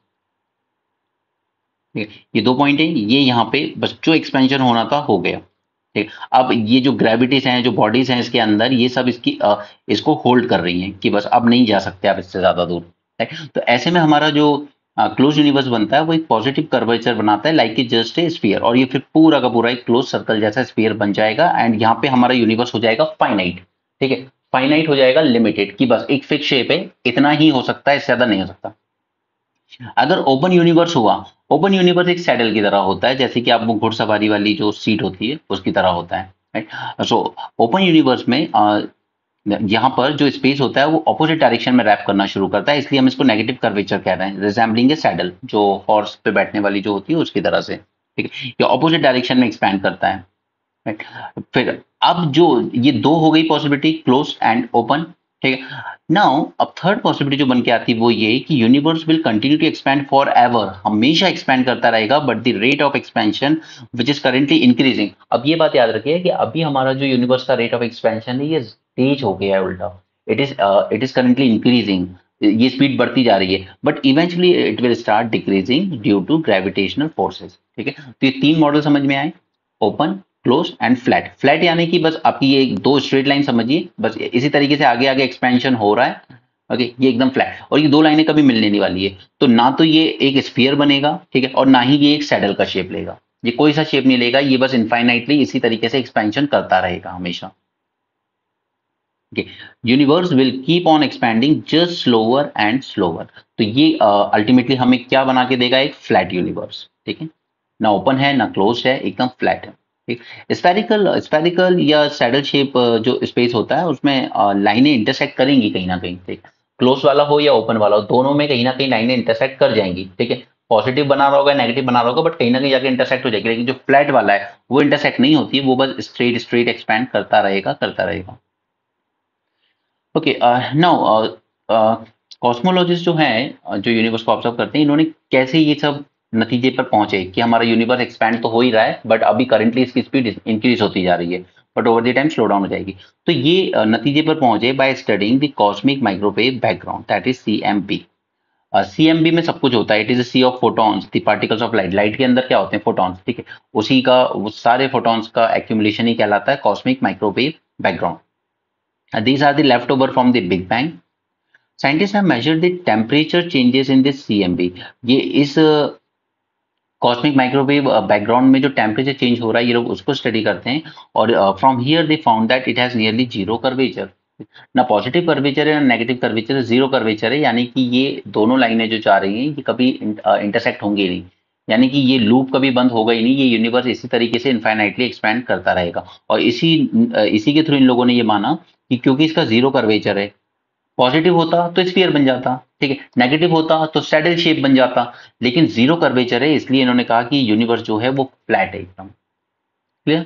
ठीक है। ये दो पॉइंट है, ये यहाँ पे बस जो एक्सपेंशन होना था हो गया, ठीक। अब ये जो ग्रेविटीज हैं, जो बॉडीज हैं इसके अंदर, ये सब इसकी अ, इसको होल्ड कर रही हैं, कि बस अब नहीं जा सकते आप इससे ज्यादा दूर, ठीक। तो ऐसे में हमारा जो क्लोज यूनिवर्स बनता है वो एक पॉजिटिव कर्वेचर बनाता है, like it just a sphere, और ये फिर पूरा का पूरा एक क्लोज सर्कल जैसा स्फीयर बन जाएगा, एंड यहाँ पे हमारा यूनिवर्स हो जाएगा फाइनाइट, ठीक है। फाइनाइट हो जाएगा, लिमिटेड, कि बस एक फिक्स शेप है, इतना ही हो सकता है, इससे ज्यादा नहीं हो सकता। अगर ओपन यूनिवर्स हुआ, ओपन यूनिवर्स एक सैडल की तरह होता है, जैसे कि आप वो घुड़सवारी वाली जो सीट होती है उसकी तरह होता है, राइट। सो ओपन यूनिवर्स में अ, यहाँ पर जो स्पेस होता है वो ऑपोजिट डायरेक्शन में रैप करना शुरू करता है, इसलिए हम इसको नेगेटिव कर्वेचर कह रहे हैं, रिजेंबलिंग ए सैडल, जो हॉर्स पे बैठने वाली जो होती है उसकी तरह से, ठीक है। ये ऑपोजिट डायरेक्शन में एक्सपैंड करता है, राइट। फिर अब जो ये दो हो गई पॉसिबिलिटी, क्लोज एंड ओपन, ठीक है। नाउ अब थर्ड पॉसिबिलिटी जो बन के आती है वो ये कि universe will continue to expand forever, हमेशा एक्सपैंड करता रहेगा, but the rate of expansion which is currently increasing. अब ये बात याद रखिए कि अभी हमारा जो यूनिवर्स का रेट ऑफ एक्सपेंशन है ये तेज हो गया है उल्टा, it is it is currently increasing, ये स्पीड बढ़ती जा रही है, but eventually it will start decreasing due to gravitational forces, ठीक है। तो ये तीन मॉडल समझ में आए, open, close and flat. Flat यानी कि बस आपकी ये दो स्ट्रेट लाइन समझिए, बस इसी तरीके से आगे आगे एक्सपेंशन हो रहा है, ओके, ये एकदम फ्लैट, और ये दो लाइनें कभी मिलने नहीं वाली है, तो ना तो ये एक स्फीयर बनेगा, ठीक है, और ना ही ये एक सैडल का शेप लेगा, ये कोई सा शेप नहीं लेगा, ये बस इनफाइनाइटली इसी तरीके से एक्सपेंशन करता रहेगा हमेशा, universe will keep on expanding just slower and slower. तो ये अल्टीमेटली uh, हमें क्या बना के देगा, एक फ्लैट यूनिवर्स, ठीक है, ना ओपन है ना क्लोज है, एकदम फ्लैट है, ठीक। स्फेरिकल स्फेरिकल या सैडल शेप जो स्पेस होता है उसमें uh, लाइनें इंटरसेक्ट करेंगी कहीं ना कहीं, ठीक। क्लोज वाला हो या ओपन वाला हो, दोनों में कहीं ना कहीं लाइनें इंटरसेक्ट कर जाएंगी, ठीक है। पॉजिटिव बना रहा होगा, नेगेटिव बना रहा होगा, बट कहीं ना कहीं जाके इंटरसेक्ट हो जाएगी, लेकिन जो फ्लैट वाला है वो इंटरसेक्ट नहीं होती है, वो बस स्ट्रेट स्ट्रेट एक्सपैंड करता रहेगा करता रहेगा। ओके, नाउ कॉस्मोलॉजिस्ट जो हैं, uh, जो यूनिवर्स को ऑब्जर्व करते हैं, इन्होंने कैसे ये सब नतीजे पर पहुंचे कि हमारा यूनिवर्स एक्सपैंड तो हो ही रहा है, बट अभी करंटली इसकी स्पीड इंक्रीज होती जा रही है, but over the time slow down हो जाएगी। तो ये uh, नतीजे पर पहुंचे by studying the cosmic microwave background, that is C M B. C M B में सब कुछ होता है, it is sea of photons, the particles of light, light के अंदर क्या होते हैं, फोटॉन्स, ठीक है, उसी का वो सारे फोटॉन्स का एक्यूमुलेशन ही कहलाता है cosmic microwave background. These are the leftover from the Big Bang. Scientists have measured the temperature changes in this C M B. ये इस कॉस्मिक माइक्रोवेव बैकग्राउंड में जो टेम्परेचर चेंज हो रहा है, ये लोग उसको स्टडी करते हैं, और from here they found that it has nearly zero curvature, ना पॉजिटिव कर्वेचर है ना नेगेटिव कर्वेचर है, जीरो कर्वेचर है, यानी कि ये दोनों लाइनें जो जा रही हैं ये कभी इंटरसेक्ट होंगी नहीं, यानी कि ये लूप कभी बंद होगा ही नहीं, ये यूनिवर्स इसी तरीके से इनफाइनाइटली एक्सपैंड करता रहेगा। और इसी अ, इसी के थ्रू इन लोगों ने ये माना कि क्योंकि इसका जीरो कर्वेचर है, पॉजिटिव होता तो स्फीयर बन जाता, ठीक है, नेगेटिव होता तो सैडल शेप बन जाता, लेकिन जीरो कर्वेचर है, इसलिए इन्होंने कहा कि यूनिवर्स जो है वो फ्लैट है एकदम। क्लियर?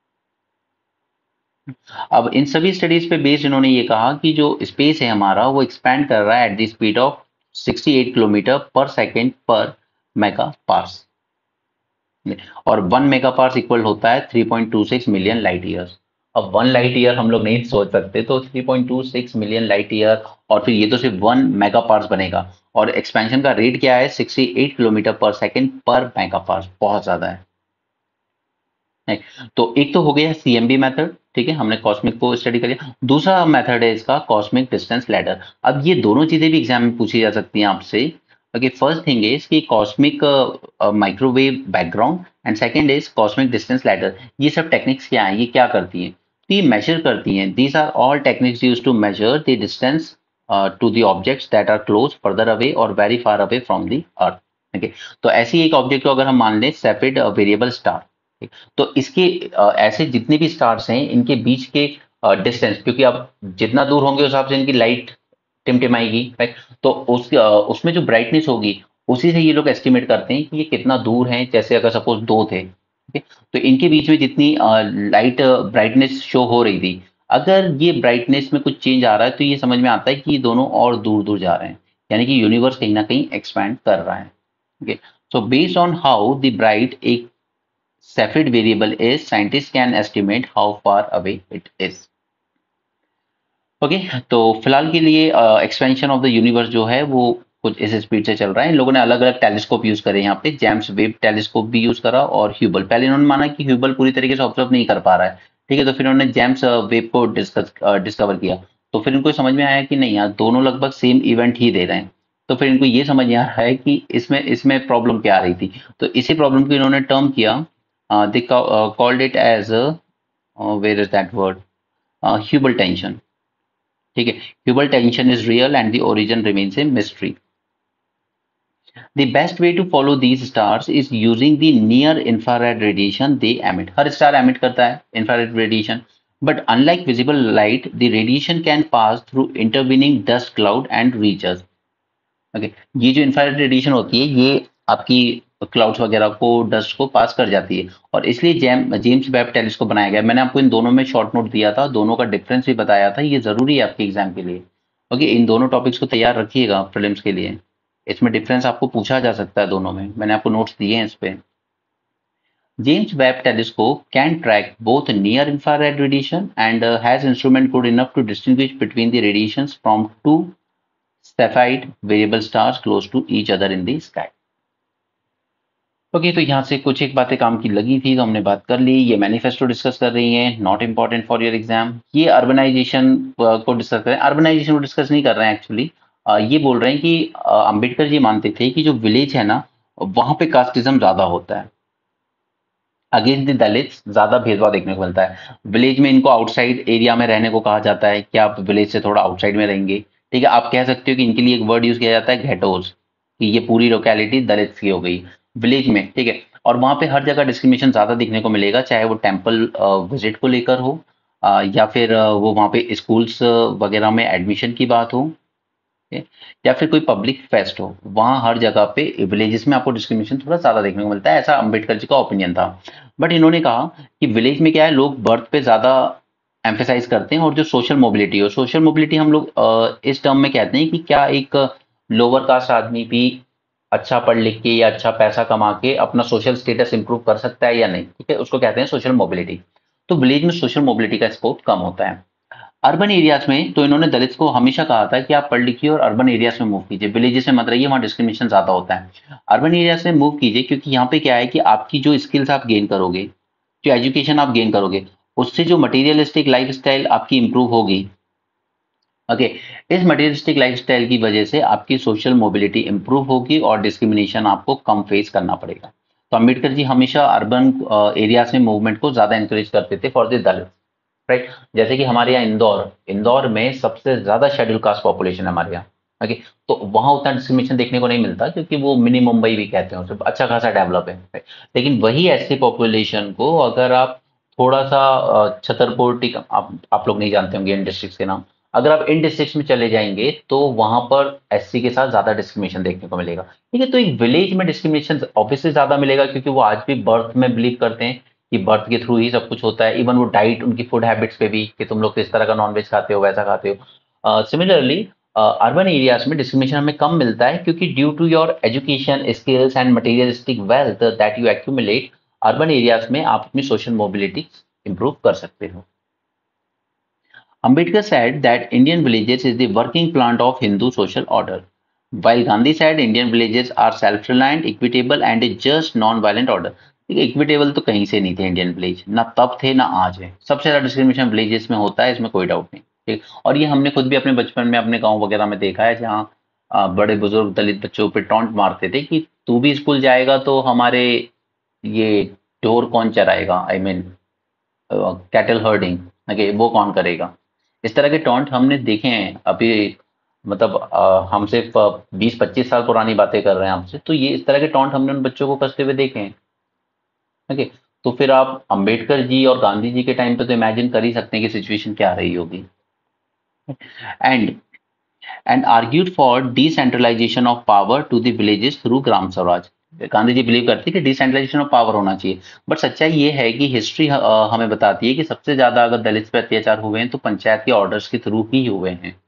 अब इन सभी स्टडीज पे बेस्ड इन्होंने ये कहा कि जो स्पेस है हमारा वो एक्सपैंड कर रहा है at the speed of sixty eight kilometre per second per megaparsec, और वन मेगा पार्स इक्वल होता है three point two six million light years. अब वन लाइट ईयर हम लोग नहीं सोच सकते, तो three point two six million light year, और फिर ये तो सिर्फ वन मेगा पार्स बनेगा, और एक्सपेंशन का रेट क्या है, sixty eight kilometre per second per megaparsec, बहुत ज्यादा है। नहीं, तो एक तो हो गया सीएमबी मेथड, ठीक है, हमने कॉस्मिक को स्टडी कर लिया। दूसरा मेथड है इसका कॉस्मिक डिस्टेंस लैडर। अब ये दोनों चीजें भी एग्जाम में पूछी जा सकती हैं आपसे। ओके, फर्स्ट थिंग इज कि cosmic microwave background and second is cosmic distance ladder. ये सब टेक्निक्स क्या हैं, ये क्या करती हैं? तो ये मेजर करती हैं। These are all techniques use to measure the distance to the objects that are close, further away और very far away from the earth. Okay, तो ऐसी एक ऑब्जेक्ट को अगर हम मान लें सेपिड वेरिएबल स्टार, तो इसके अ, ऐसे जितने भी स्टार्स हैं इनके बीच के डिस्टेंस, क्योंकि अब जितना दूर होंगे उस हिसाब से इनकी लाइट टिमटिमाएगी, राइट? तो उस अ, उसमें जो ब्राइटनेस होगी उसी से ये लोग एस्टिमेट करते हैं कि ये कितना दूर है। जैसे अगर सपोज दो थे, ठीक है, तो इनके बीच में जितनी लाइट ब्राइटनेस शो हो रही थी, अगर ये ब्राइटनेस में कुछ चेंज आ रहा है तो ये समझ में आता है कि ये दोनों और दूर दूर जा रहे हैं, यानी कि यूनिवर्स कहीं ना कहीं एक्सपैंड कर रहा है। Okay, so based on how the bright एक Cepheid variable is, scientists can estimate how far away it is. Okay okay, तो फिलहाल के लिए एक्सपेंशन ऑफ द यूनिवर्स जो है वो कुछ इस स्पीड से चल रहा है। इन लोगों ने अलग अलग टेलीस्कोप यूज करे यहाँ पे, जेम्स वेब टेलीस्कोप भी यूज करा और ह्यूबल। पहले इन्होंने माना कि ह्यूबल पूरी तरीके से ऑब्जर्व नहीं कर पा रहा है, ठीक है, तो फिर उन्होंने जेम्स वेब को डिस्कस डिस्कवर किया। तो फिर इनको समझ में आया कि नहीं यार, दोनों लगभग सेम इवेंट ही दे रहे हैं। तो फिर इनको ये समझ में आ रहा है कि इसमें इसमें प्रॉब्लम क्या आ रही थी। तो इसी प्रॉब्लम को इन्होंने टर्म किया, they called it as where is that word, Hubble tension. ठीक है, Hubble tension is real and the origin remains a mystery. The best way to follow these stars is using the near infrared radiation they emit. हर star emit करता है infrared radiation, but unlike visible light, the radiation can pass through intervening dust cloud and reach us. Okay, ये जो infrared radiation होती है ये आपकी clouds वगैरह को, डस्ट को पास कर जाती है, और इसलिए जेम जेम्स वेब टेलीस्कोप बनाया गया। मैंने आपको इन दोनों में शॉर्ट नोट दिया था, दोनों का डिफरेंस भी बताया था, ये जरूरी है आपके एग्जाम के लिए। ओके, इन दोनों टॉपिक्स को तैयार रखिएगा प्रीलिम्स के लिए, इसमें डिफरेंस आपको पूछा जा सकता है दोनों में, मैंने आपको नोट्स दिए हैं इस पे। James Webb Telescope can track both near infrared radiation and uh, has instrument good enough to distinguish between the radiations from two Cepheid variable stars close to each other in the sky. Okay, तो यहाँ से कुछ एक बातें काम की लगी थी तो हमने बात कर ली। ये मैनिफेस्टो डिस्कस कर रही हैं, not important for your exam. ये अर्बनाइजेशन को डिस्कस कर रहे हैं, अर्बनाइजेशन को डिस्कस नहीं कर रहे हैं एक्चुअली। ये बोल रहे हैं कि अंबेडकर जी मानते थे कि जो विलेज है ना वहां पे कास्टिज्म ज्यादा होता है, अगेंस्ट द दलित्स ज्यादा भेदभाव देखने को मिलता है। विलेज में इनको आउटसाइड एरिया में रहने को कहा जाता है कि आप विलेज से थोड़ा आउटसाइड में रहेंगे, ठीक है। आप कह सकते हो कि इनके लिए एक वर्ड यूज किया जाता है घेटोज, कि ये पूरी लोकेलिटी दलित्स की हो गई विलेज में, ठीक है। और वहां पे हर जगह डिस्क्रिमिनेशन ज्यादा देखने को मिलेगा, चाहे वो टेम्पल विजिट को लेकर हो अ, या फिर अ, वो वहां पे स्कूल्स वगैरह में एडमिशन की बात हो, ठीक है, या फिर कोई पब्लिक फेस्ट हो, वहां हर जगह पे विलेजेस में आपको डिस्क्रिमिनेशन थोड़ा ज्यादा देखने को मिलता है। ऐसा अंबेडकर जी का ओपिनियन था। बट इन्होंने कहा कि विलेज में क्या है, लोग बर्थ पे ज्यादा एम्फेसाइज करते हैं, और जो सोशल मोबिलिटी हो, सोशल मोबिलिटी हम लोग अ, इस टर्म में कहते हैं कि क्या एक लोअर कास्ट आदमी भी अच्छा पढ़ लिख के या अच्छा पैसा कमा के अपना सोशल स्टेटस इंप्रूव कर सकता है या नहीं, ठीक है, उसको कहते हैं सोशल मोबिलिटी। तो विलेज में सोशल मोबिलिटी का स्कोप कम होता है। अर्बन एरियाज में तो इन्होंने दलित्स को हमेशा कहा था कि आप पढ़ लिखिए और अर्बन एरियाज में मूव कीजिए, विलेजेस में मत रहिए, वहां डिस्क्रिमिनेशन ज्यादा होता है। अर्बन एरियाज में मूव कीजिए, क्योंकि यहाँ पे क्या है कि आपकी जो स्किल्स आप गेन करोगे, जो एजुकेशन आप गेन करोगे, उससे जो मटेरियलिस्टिक लाइफस्टाइल आपकी इंप्रूव होगी, ओके, इस मटेरियलिस्टिक लाइफस्टाइल की वजह से आपकी सोशल मोबिलिटी इंप्रूव होगी और डिस्क्रिमिनेशन आपको कम फेस करना पड़ेगा। तो अम्बेडकर जी हमेशा अर्बन एरियाज में मूवमेंट को ज्यादा इंकरेज करते थे फॉर द दलित, राइट। जैसे कि हमारे यहाँ इंदौर इंदौर में सबसे ज्यादा शेड्यूल कास्ट पॉपुलेशन है हमारे यहाँ, ओके, तो वहां उतना डिस्क्रिमिनेशन देखने को नहीं मिलता, क्योंकि वो मिनी मुंबई भी कहते हैं उसे, अच्छा खासा डेवलप है, right? लेकिन वही ऐसे पॉपुलेशन को अगर आप थोड़ा सा अ, छतरपुर टिक आप, आप लोग नहीं जानते होंगे इन डिस्ट्रिक्ट के नाम, अगर आप इन डिस्ट्रिक्ट में चले जाएंगे तो वहां पर एससी के साथ ज्यादा डिस्क्रिमिनेशन देखने को मिलेगा, ठीक है। तो एक विलेज में डिस्क्रिमिनेशन ऑब्वियसली ज्यादा मिलेगा, क्योंकि वो आज भी बर्थ में बिलीव करते हैं कि बर्थ के थ्रू ही सब कुछ होता है। इवन वो डाइट, उनकी फूड हैबिट्स पे भी, कि तुम लोग किस तरह का नॉनवेज खाते हो, वैसा खाते हो। सिमिलरली अर्बन एरियाज में डिस्क्रिमिनेशन हमें कम मिलता है, क्योंकि due to your education, skills and materialistic wealth that you accumulate, urban areas में आप अपनी सोशल मोबिलिटी इंप्रूव कर सकते हो। Ambedkar said that Indian villages is the working plant of Hindu social order, while Gandhi said Indian villages are self-reliant, equitable, and a just non-violent order. Equitable तो कहीं से नहीं थे इंडियन विलेज, ना तब थे ना आज है। सबसे ज्यादा डिस्क्रिमिनेशन विलेजेस में होता है, इसमें कोई डाउट नहीं। ठीक, और ये हमने खुद भी अपने बचपन में अपने गांव वगैरह में देखा है, जहाँ अ, बड़े बुजुर्ग दलित बच्चों पे टॉन्ट मारते थे कि तू भी स्कूल जाएगा तो हमारे ये ढोर कौन चराएगा, I mean cattle herding, okay, वो कौन करेगा। इस तरह के टॉन्ट हमने देखे हैं अभी। मतलब अ, हम सिर्फ बीस पच्चीस साल पुरानी बातें कर रहे हैं आपसे, तो ये इस तरह के टॉन्ट हमने उन बच्चों को कसते हुए देखे हैं। ओके, तो फिर आप अंबेडकर जी और गांधी जी के टाइम पे तो इमेजिन कर ही सकते हैं कि सिचुएशन क्या रही होगी। And and argued for decentralisation of power to the villages through Gram Swaraj. Gandhi ji believe करते कि डिसेंट्रलाइजेशन ऑफ पावर होना चाहिए। बट सच्चाई ये है कि हिस्ट्री हमें बताती है कि सबसे ज्यादा अगर दलित पे अत्याचार हुए हैं तो पंचायत के ऑर्डर्स के थ्रू ही हुए हैं।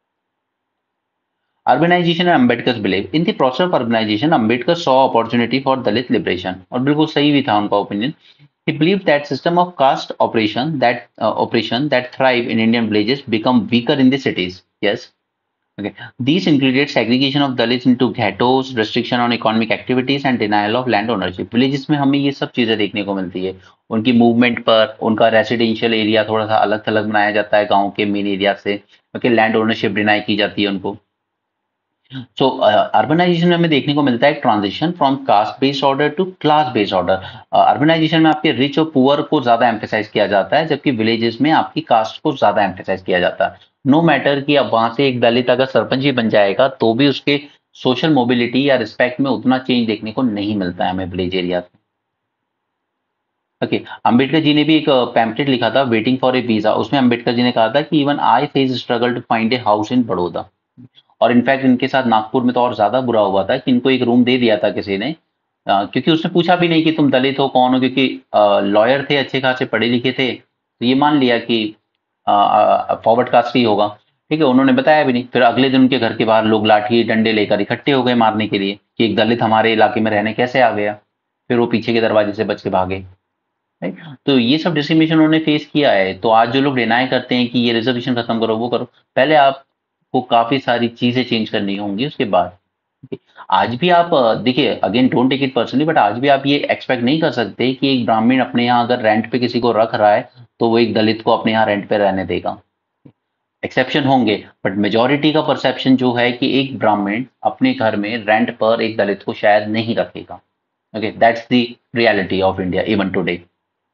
Urbanisation and Ambedkar believe in the process of urbanisation Ambedkar saw opportunity for Dalit liberation, और बिल्कुल सही भी था उनका opinion. He believed that system of caste operation that uh, operation that thrive in Indian villages become weaker in the cities. Yes. Okay. These included segregation of Dalits into ghettos, restriction on economic activities, and denial of land ownership. Villages में हमें ये सब चीजें देखने को मिलती है। उनकी मूवमेंट पर उनका रेसिडेंशियल एरिया थोड़ा सा अलग थलग बनाया जाता है गांव के मेन एरिया से। ओके, लैंड ओनरशिप डिनाई की जाती है उनको। सो अर्बनाइजेशन में हमें देखने को मिलता है transition from caste based order to class based order. Urbanisation में आपके रिच और पुअर को ज्यादा एम्फेसाइज किया जाता है, जबकि विलेजेस में आपकी कास्ट को ज्यादा एम्फेसाइज किया जाता है। नो मैटर कि अब वहां से एक दलित अगर सरपंच ही बन जाएगा तो भी उसके सोशल मोबिलिटी या रिस्पेक्ट में उतना चेंज देखने को नहीं मिलता है हमें विलेज एरिया में। ओके, अंबेडकर जी ने भी एक पैम्पलेट लिखा था वेटिंग फॉर ए वीजा। उसमें अंबेडकर जी ने कहा था कि even I face struggle to find a house in Baroda. और इनफैक्ट इनके साथ नागपुर में तो और ज्यादा बुरा हुआ था कि इनको एक रूम दे दिया था किसी ने, अ, क्योंकि उसने पूछा भी नहीं कि तुम दलित हो कौन हो, क्योंकि लॉयर थे, अच्छे खासे पढ़े लिखे थे, तो ये मान लिया कि फॉरवर्ड कास्ट ही होगा। ठीक है, उन्होंने बताया भी नहीं। फिर अगले दिन उनके घर के बाहर लोग लाठी डंडे लेकर इकट्ठे हो गए मारने के लिए कि एक दलित हमारे इलाके में रहने कैसे आ गया। फिर वो पीछे के दरवाजे से बच के भागे। राइट, तो ये सब डिस्क्रिमिनेशन उन्होंने फेस किया है। तो आज जो लोग डिनाई करते हैं कि ये रिजर्वेशन खत्म करो वो करो, पहले आपको काफी सारी चीजें चेंज करनी होंगी उसके बाद। आज भी आप अ, देखिए, again don't take it personally, but आज भी आप ये एक्सपेक्ट नहीं कर सकते कि एक ब्राह्मण अपने यहाँ अगर रेंट पे किसी को रख रहा है तो वो एक दलित को अपने यहाँ रेंट पे रहने देगा। एक्सेप्शन होंगे, बट मेजोरिटी का परसेप्शन जो है कि एक ब्राह्मण अपने घर में रेंट पर एक दलित को शायद नहीं रखेगा। Okay, that's the reality of India even today.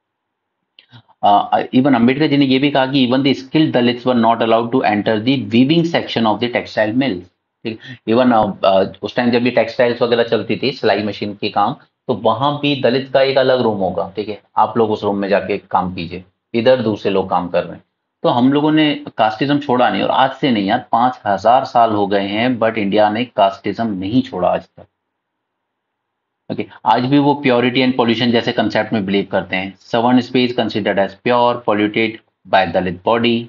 Even Ambedkar ji ने यह भी कहा कि even the skilled Dalits were not allowed to enter the weaving section of the textile mill. ठीक, इवन उस टाइम जब ये टेक्सटाइल्स वगैरह चलती थी, सिलाई मशीन के काम, तो वहां भी दलित का एक अलग रूम होगा। ठीक है, आप लोग उस रूम में जाके काम कीजिए, इधर दूसरे लोग काम कर रहे हैं। तो हम लोगों ने कास्टिज्म छोड़ा नहीं, और आज से नहीं यार, पांच हजार साल हो गए हैं, बट इंडिया ने कास्टिज्म नहीं छोड़ा आज तक। ओके, आज भी वो प्योरिटी एंड पॉल्यूशन जैसे कंसेप्ट में बिलीव करते हैं। Savarna space considered as pure, polluted by Dalit body.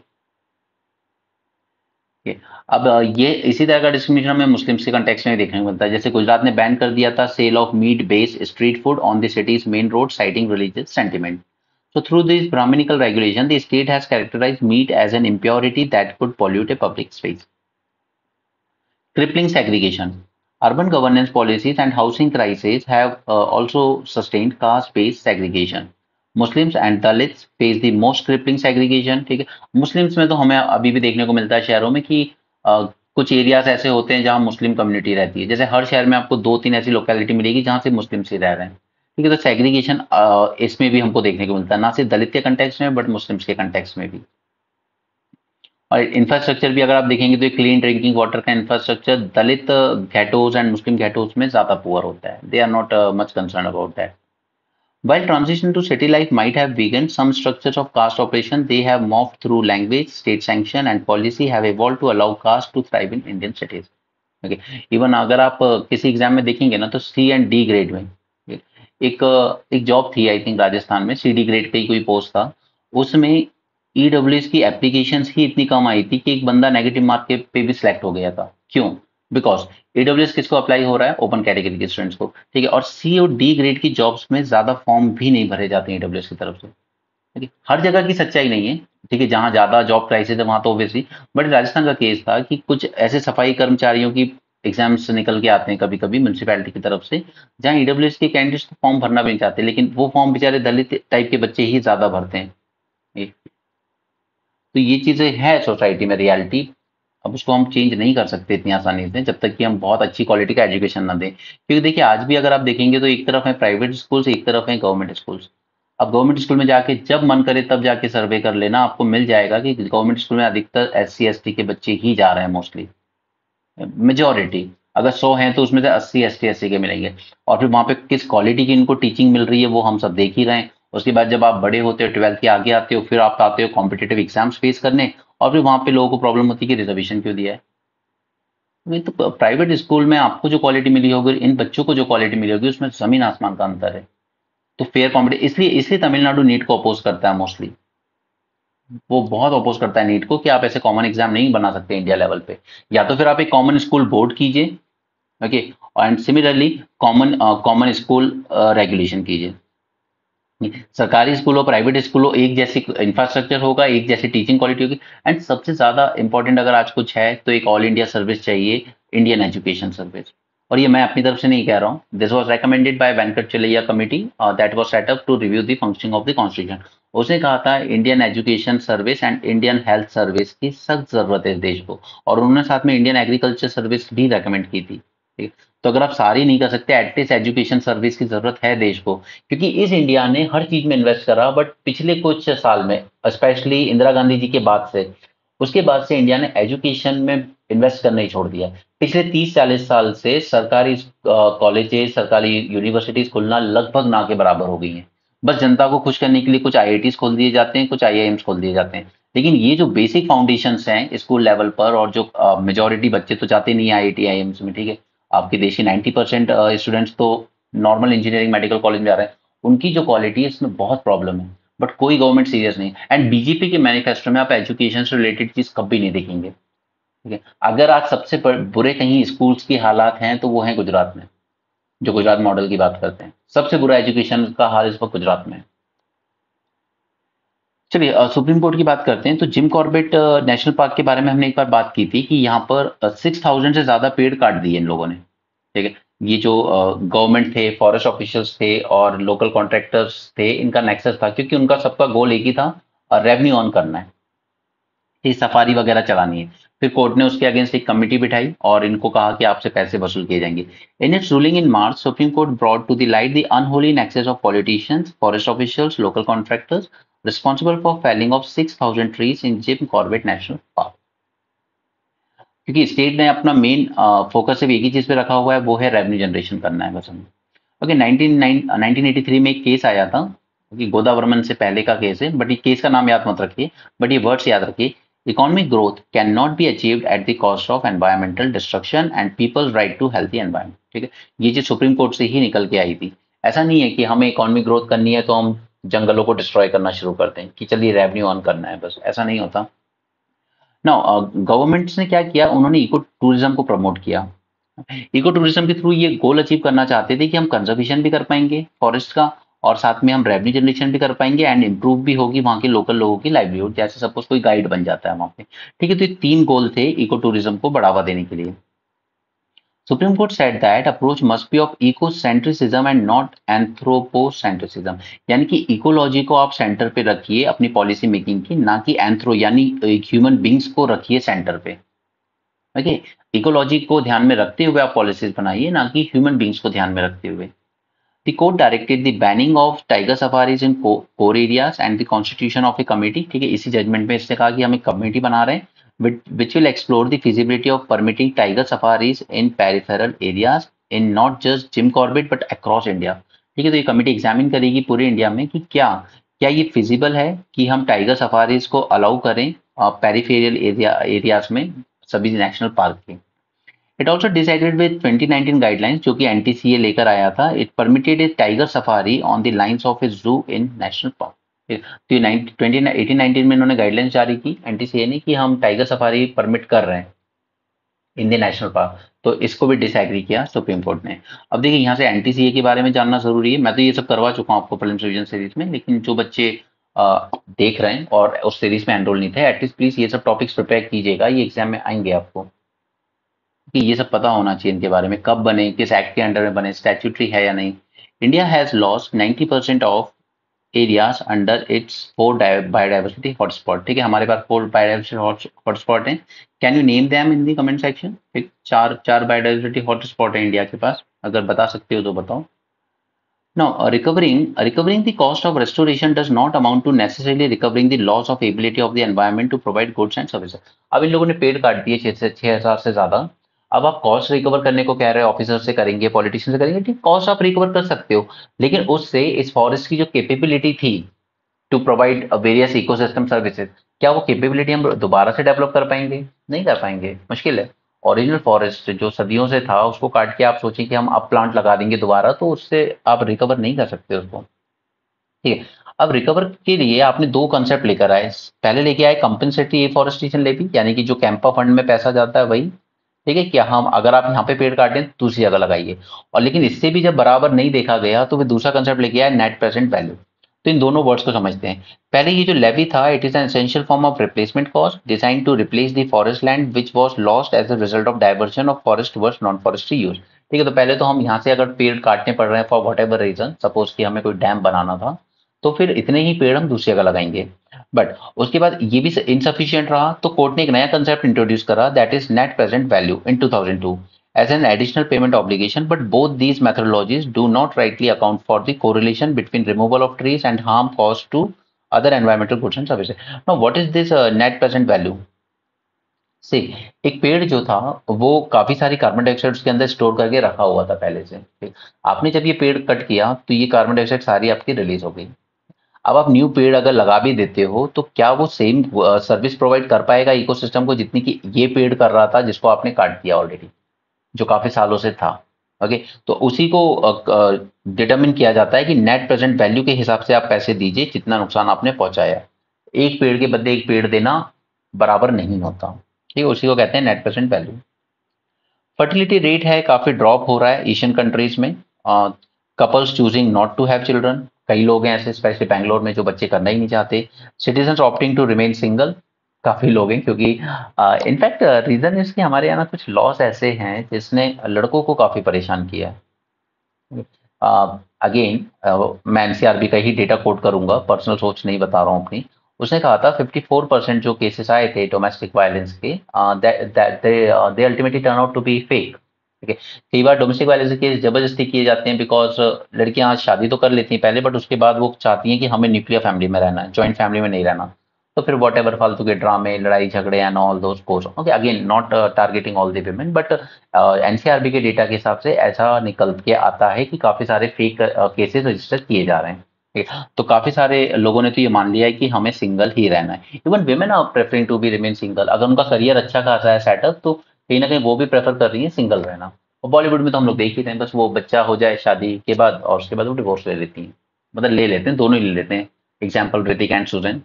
अब अ, ये इसी तरह का डिस्क्रिमिनेशन हमें मुस्लिम्स के कंटेक्स्ट में भी देखने को मिलता है। जैसे गुजरात ने बैन कर दिया था sale of meat based street food on the city's main road, citing religious sentiment. So through this Brahminical regulation, the state has characterized meat as an impurity that could pollute a public space. Crippling segregation. Urban governance policies and housing crises have uh, also sustained caste-based segregation. Muslims and Dalits face the most crippling segregation. ठीक है, Muslims में तो हमें अभी भी देखने को मिलता है शहरों में कि अ, कुछ एरियाज ऐसे होते हैं जहां मुस्लिम कम्युनिटी रहती है। जैसे हर शहर में आपको दो तीन ऐसी लोकेलिटी मिलेगी जहां से मुस्लिम्स ही रह रहे हैं। ठीक है, तो सेग्रीगेशन इसमें भी हमको देखने को मिलता है, ना सिर्फ दलित के कंटेक्स्ट में बट मुस्लिम्स के कंटेक्स्ट में भी। और इंफ्रास्ट्रक्चर भी अगर आप देखेंगे तो क्लीन ड्रिंकिंग वाटर का infrastructure Dalit ghettos and Muslim ghettos में ज्यादा पुअर होता है। They are not much concern about that. While transition to city life might have weakened some structures of caste operation, they have morphed through language, state sanction, and policy have evolved to allow caste to thrive in Indian cities. Okay. Even अगर आप uh, किसी exam में देखेंगे ना तो सी and D grade में एक uh, एक जॉब थी, आई थिंक राजस्थान में सी डी ग्रेड का ही कोई पोस्ट था। उसमें ईडब्ल्यूएस की एप्लीकेशंस ही इतनी कम आई थी कि एक बंदा नेगेटिव मार्क के पे भी सिलेक्ट हो गया था। क्यों? बिकॉज ईडब्ल्यूएस किसको अप्लाई हो रहा है? ओपन कैटेगरी के स्टूडेंट्स को। ठीक है, और सी और डी ग्रेड की जॉब्स में ज्यादा फॉर्म भी नहीं भरे जाते हैं ईडब्ल्यूएस की तरफ से। ठीक है, हर जगह की सच्चाई नहीं है। ठीक है, जहां ज्यादा जॉब क्राइसिस है वहां तो ओबियसली, बट राजस्थान का केस था कि कुछ ऐसे सफाई कर्मचारियों की एग्जाम्स निकल के आते हैं कभी कभी म्यूनसिपैलिटी की तरफ से, जहाँ ईडब्ल्यूएस के कैंडिडेट्स तो फॉर्म भरना भी नहीं चाहते, लेकिन वो फॉर्म बेचारे दलित टाइप के बच्चे ही ज्यादा भरते हैं। ये- तो ये चीजें है सोसाइटी में रियलिटी। अब उसको हम चेंज नहीं कर सकते इतनी आसानी से जब तक कि हम बहुत अच्छी क्वालिटी का एजुकेशन ना दें, क्योंकि देखिए आज भी अगर आप देखेंगे तो एक तरफ है प्राइवेट स्कूल्स, एक तरफ है गवर्नमेंट स्कूल्स। अब गवर्नमेंट स्कूल में जाके जब मन करे तब जाके सर्वे कर लेना, आपको मिल जाएगा कि गवर्नमेंट स्कूल में अधिकतर एस सी एस टी के बच्चे ही जा रहे हैं मोस्टली, मेजोरिटी। अगर सौ हैं तो उसमें से अस्सी एस टी एस सी के मिलेंगे। और फिर वहां पे किस क्वालिटी की इनको टीचिंग मिल रही है वो हम सब देख ही रहे हैं। उसके बाद जब आप बड़े होते हो, ट्वेल्थ के आगे आते हो, फिर आप आते हो कॉम्पिटेटिव एग्जाम्स फेस करने, और फिर वहां पे लोगों को प्रॉब्लम होती है कि रिजर्वेशन क्यों दिया है। नहीं तो प्राइवेट स्कूल में आपको जो क्वालिटी मिली होगी, इन बच्चों को जो क्वालिटी मिली होगी, उसमें जमीन आसमान का अंतर है। तो फेयर कॉम्पिटिशन, इसलिए इसलिए तमिलनाडु नीट को अपोज करता है मोस्टली। वो बहुत अपोज करता है नीट को कि आप ऐसे कॉमन एग्जाम नहीं बना सकते इंडिया लेवल पे। या तो फिर आप एक कॉमन स्कूल बोर्ड कीजिए, okay, and similarly common common school regulation कीजिए। सरकारी स्कूल हो प्राइवेट स्कूल हो, एक जैसी इंफ्रास्ट्रक्चर होगा, एक जैसी टीचिंग क्वालिटी होगी। एंड सबसे ज्यादा इंपॉर्टेंट अगर आज कुछ है तो एक ऑल इंडिया सर्विस चाहिए, इंडियन एजुकेशन सर्विस। और ये मैं अपनी तरफ से नहीं कह रहा हूँ, this was recommended by Venkatachaliah committee that was set up to review the functioning of the constitution. उसने कहा था Indian education service and Indian health service की सख्त जरूरत है इस देश को, और उन्होंने साथ में इंडियन एग्रीकल्चर सर्विस भी रेकमेंड की थी, ठीक है? तो अगर आप सारी नहीं कर सकते, एटलीस्ट एजुकेशन सर्विस की जरूरत है देश को, क्योंकि इस इंडिया ने हर चीज में इन्वेस्ट करा, बट पिछले कुछ साल में, स्पेशली इंदिरा गांधी जी के बाद से, उसके बाद से इंडिया ने एजुकेशन में इन्वेस्ट करना ही छोड़ दिया। पिछले तीस चालीस साल से सरकारी कॉलेजेस, सरकारी यूनिवर्सिटीज खुलना लगभग ना के बराबर हो गई हैं। बस जनता को खुश करने के लिए कुछ आई आई टीज खोल दिए जाते हैं, कुछ आई आई एम्स खोल दिए जाते हैं, लेकिन ये जो बेसिक फाउंडेशंस हैं स्कूल लेवल पर, और जो मेजोरिटी बच्चे तो जाते नहीं आई I T I I AIIMS में, ठीक है, आपके देश के नाइन्टी परसेंट स्टूडेंट्स तो नॉर्मल इंजीनियरिंग मेडिकल कॉलेज में जा रहे हैं, उनकी जो क्वालिटी है इसमें बहुत प्रॉब्लम है। बट कोई गवर्नमेंट सीरियस नहीं। एंड बीजेपी के मैनिफेस्टो में आप एजुकेशन से रिलेटेड चीज कभी नहीं देखेंगे, ठीक है? अगर आज सबसे ब- बुरे कहीं स्कूल्स की हालात हैं तो वो हैं गुजरात में, जो गुजरात मॉडल की बात करते हैं, सबसे बुरा एजुकेशन का हाल इस वक्त गुजरात में है। चलिए अ, सुप्रीम कोर्ट की बात करते हैं। तो Jim Corbett uh, National park के बारे में हमने एक बार बात की थी कि यहाँ पर सिक्स थाउजेंड से ज्यादा पेड़ काट दिए इन लोगों ने, ठीक है? ये जो गवर्नमेंट थे, फॉरेस्ट ऑफिशियल्स थे और लोकल कॉन्ट्रैक्टर्स थे, इनका नेक्सस था, क्योंकि उनका सबका गोल एक ही था, रेवेन्यू ऑन करना है, ये सफारी वगैरह चलानी है। फिर कोर्ट ने उसके अगेंस्ट एक कमिटी बिठाई और इनको कहा कि आपसे पैसे वसूल किए जाएंगे। In its ruling in March, Supreme Court brought to the light the unholy nexus of politicians, forest officials, local contractors responsible for felling of six thousand trees in Jim Corbett National Park. क्योंकि state ने अपना main focus सिर्फ एक ही चीज पे रखा हुआ है, वो है रेवेन्यू जनरेशन करना है बस हमें। Okay, nineteen nineteen eighty three में एक केस आया था, कि गोदावरमन से पहले का केस है, बट ये केस का नाम याद मत रखिए, बट ये वर्ड्स याद रखिए। Economic growth can not be achieved at the cost of environmental destruction and people's right to healthy environment, ठीक है? ये चीज सुप्रीम कोर्ट से ही निकल के आई थी। ऐसा नहीं है कि हमें इकोनॉमिक ग्रोथ करनी है तो हम जंगलों को डिस्ट्रॉय करना शुरू करते हैं कि चलिए रेवेन्यू ऑन करना है, बस ऐसा नहीं होता। ना गवर्नमेंट्स ने क्या किया, उन्होंने इको टूरिज्म को प्रमोट किया। इको टूरिज्म के थ्रू ये गोल अचीव करना चाहते थे कि हम कंजर्वेशन भी कर पाएंगे फॉरेस्ट का, और साथ में हम रेवेन्यू जनरेशन भी कर पाएंगे, एंड इम्प्रूव भी होगी वहाँ के लोकल लोगों की लाइवलीहुड, जैसे सपोज कोई गाइड बन जाता है वहाँ पे, ठीक है? तो ये तीन गोल थे इको टूरिज्म को बढ़ावा देने के लिए। Supreme Court said that approach must be of ecocentrism and not anthropocentrism, यानी कि इकोलॉजी को आप सेंटर पे रखिए अपनी पॉलिसी मेकिंग की, ना कि एंथ्रो यानी ह्यूमन बींग्स को रखिए सेंटर पे। ओके, इकोलॉजी को ध्यान में रखते हुए आप पॉलिसीज बनाइए, ना कि ह्यूमन बींग्स को ध्यान में रखते हुए। The court directed the banning of tiger safaris in core areas and the constitution of a committee, ठीक है? इसी जजमेंट में इसने कहा कि हम एक कमेटी बना रहे हैं which will explore the feasibility of permitting tiger safaris in peripheral areas in not just Jim Corbett but across India, ठीक है? तो ये कमेटी एग्जामिन करेगी पूरे इंडिया में कि क्या क्या ये फिजिबल है कि हम टाइगर सफारीज को अलाउ करें पेरिफेरल एरिया एरियाज में, सभी नेशनल पार्क के। It also decided with twenty nineteen guidelines, जो कि एन टी सी ए लेकर आया था। It permitted a tiger safari on the lines of a zoo in national park. तो ये ट्वेंटी एटीन नाइनटीन में इन्होंने गाइडलाइंस जारी की एन टी सी ए ने कि हम टाइगर सफारी परमिट कर रहे हैं इन द नेशनल पार्क। तो इसको भी डिसएग्री किया सुप्रीम कोर्ट ने। अब देखिए यहाँ से एन टी सी ए के बारे में जानना जरूरी है। मैं तो ये सब करवा चुका हूँ आपको प्रीलिम्स रिवीजन सीरीज में, लेकिन जो बच्चे अ, देख रहे हैं और उस सीरीज में एनरोल नहीं थे, एटलीस्ट प्लीज ये सब टॉपिक्स प्रिपेयर कीजिएगा, ये एग्जाम में आएंगे आपको। कि ये सब पता होना चाहिए इनके बारे में, कब बने, किस एक्ट के अंडर में बने, स्टैट्यूटरी है या नहीं। India has lost ninety percent of areas under its four biodiversity hotspot. ठीक है, हमारे पास फोर बायोडाइवर्सिटी हॉटस्पॉट हैं। Can you name them in the comment section? ठीक, चार चार बायोडाइवर्सिटी हॉटस्पॉट है इंडिया के पास, अगर बता सकते हो तो बताओ। Now, uh, recovering uh, recovering the cost of restoration does not amount to necessarily recovering the loss of ability of the environment to provide goods and services. अब इन लोगों ने पेड़ काट दिए छह से छह हजार से ज्यादा। अब आप कॉस्ट रिकवर करने को कह रहे हो, ऑफिसर से करेंगे, पॉलिटिशियन से करेंगे, ठीक, कॉस्ट आप रिकवर कर सकते हो, लेकिन उससे इस फॉरेस्ट की जो कैपेबिलिटी थी to provide various ecosystem services, क्या वो कैपेबिलिटी हम दोबारा से डेवलप कर पाएंगे? नहीं कर पाएंगे, मुश्किल है। ओरिजिनल फॉरेस्ट जो सदियों से था उसको काट के आप सोचें कि हम अब प्लांट लगा देंगे दोबारा, तो उससे आप रिकवर नहीं कर सकते उसको। ठीक है, अब रिकवर के लिए आपने दो कंसेप्ट लेकर आए। पहले लेके आए कंपनसेटरी एफॉरेस्टेशन लेवी, यानी कि जो कैंपा फंड में पैसा जाता है वही। ठीक है, क्या हम अगर आप यहाँ पे पेड़ काटें तो दूसरी जगह लगाइए। और लेकिन इससे भी जब बराबर नहीं देखा गया तो फिर दूसरा कंसेप्ट लेके आया नेट प्रेजेंट वैल्यू। तो इन दोनों वर्ड्स को समझते हैं। पहले ये जो लेवी था, it is an essential form of replacement cost design to replace the forest land which was lost as a result of diversion of forest verse non forestry use. ठीक है, तो पहले तो हम यहाँ से अगर पेड़ काटने पड़ रहे हैं for whatever reason, suppose कि हमें कोई डैम बनाना था, तो फिर इतने ही पेड़ हम दूसरी जगह लगाएंगे। बट उसके बाद ये भी इनसफिशियंट रहा, तो कोर्ट ने एक नया कंसेप्ट इंट्रोड्यूस करा, that is net present value in two thousand two as an additional payment obligation, but both these methodologies do not rightly account for the correlation between removal of trees and harm caused to other environmental goods and services. Now, what is this uh, net present value? से एक पेड़ जो था वो काफी सारी carbon dioxide उसके अंदर स्टोर करके रखा हुआ था पहले से। ठीक? आपने जब ये पेड़ कट किया तो ये कार्बन डाइऑक्साइड सारी आपकी रिलीज हो गई। अब आप न्यू पेड़ अगर लगा भी देते हो तो क्या वो सेम सर्विस प्रोवाइड कर पाएगा इकोसिस्टम को जितनी कि ये पेड़ कर रहा था जिसको आपने काट दिया ऑलरेडी, जो काफी सालों से था। ओके, तो उसी को डिटरमिन किया जाता है कि नेट प्रेजेंट वैल्यू के हिसाब से आप पैसे दीजिए जितना नुकसान आपने पहुंचाया। एक पेड़ के बदले एक पेड़ देना बराबर नहीं होता। ठीक है, उसी को कहते हैं net present value. Fertility rate है काफी ड्रॉप हो रहा है एशियन कंट्रीज में। Couples choosing not to have children, कई लोग हैं ऐसे स्पेशली बैंगलोर में जो बच्चे करना ही नहीं चाहते। Citizen opting to remain single, काफी लोग हैं, क्योंकि इनफैक्ट रीजन इसके हमारे यहाँ ना कुछ लॉस ऐसे हैं जिसने लड़कों को काफी परेशान किया है। अगेन मैं एनसीआरबी का ही डेटा कोट करूंगा, पर्सनल सोच नहीं बता रहा हूँ अपनी। उसने कहा था फिफ्टी फोर परसेंट जो केसेस आए थे डोमेस्टिक वायलेंस के, they ultimately turn out to be fake. ठीक है, कई बार डोमेस्टिक वायलेंस के केस जबरदस्ती किए जाते हैं बिकॉज लड़कियां आज शादी तो कर लेती हैं पहले, बट उसके बाद वो चाहती हैं कि हमें न्यूक्लियर फैमिली में रहना है, जॉइंट फैमिली में नहीं रहना। तो फिर वॉट एवर फालतू के ड्रामे, लड़ाई झगड़े and all those course. Okay, again not targeting all the women, but NCRB के डेटा के हिसाब से ऐसा निकल के आता है कि काफी सारे फेक केसेस रजिस्टर किए जा रहे हैं। ठीक है, तो काफी सारे लोगों ने तो ये मान लिया है कि हमें सिंगल ही रहना है। Even women are preferring to be remain single, अगर उनका करियर अच्छा खासा है सेटअप, तो कहीं ना कहीं वो भी प्रेफर कर रही है सिंगल रहना। और बॉलीवुड में तो हम लोग देख ही रहे हैं, बस वो बच्चा हो जाए शादी के बाद और उसके बाद वो डिवोर्स ले लेती हैं, मतलब ले लेते हैं, दोनों ही ले लेते हैं। Example Hrithik and Sussanne.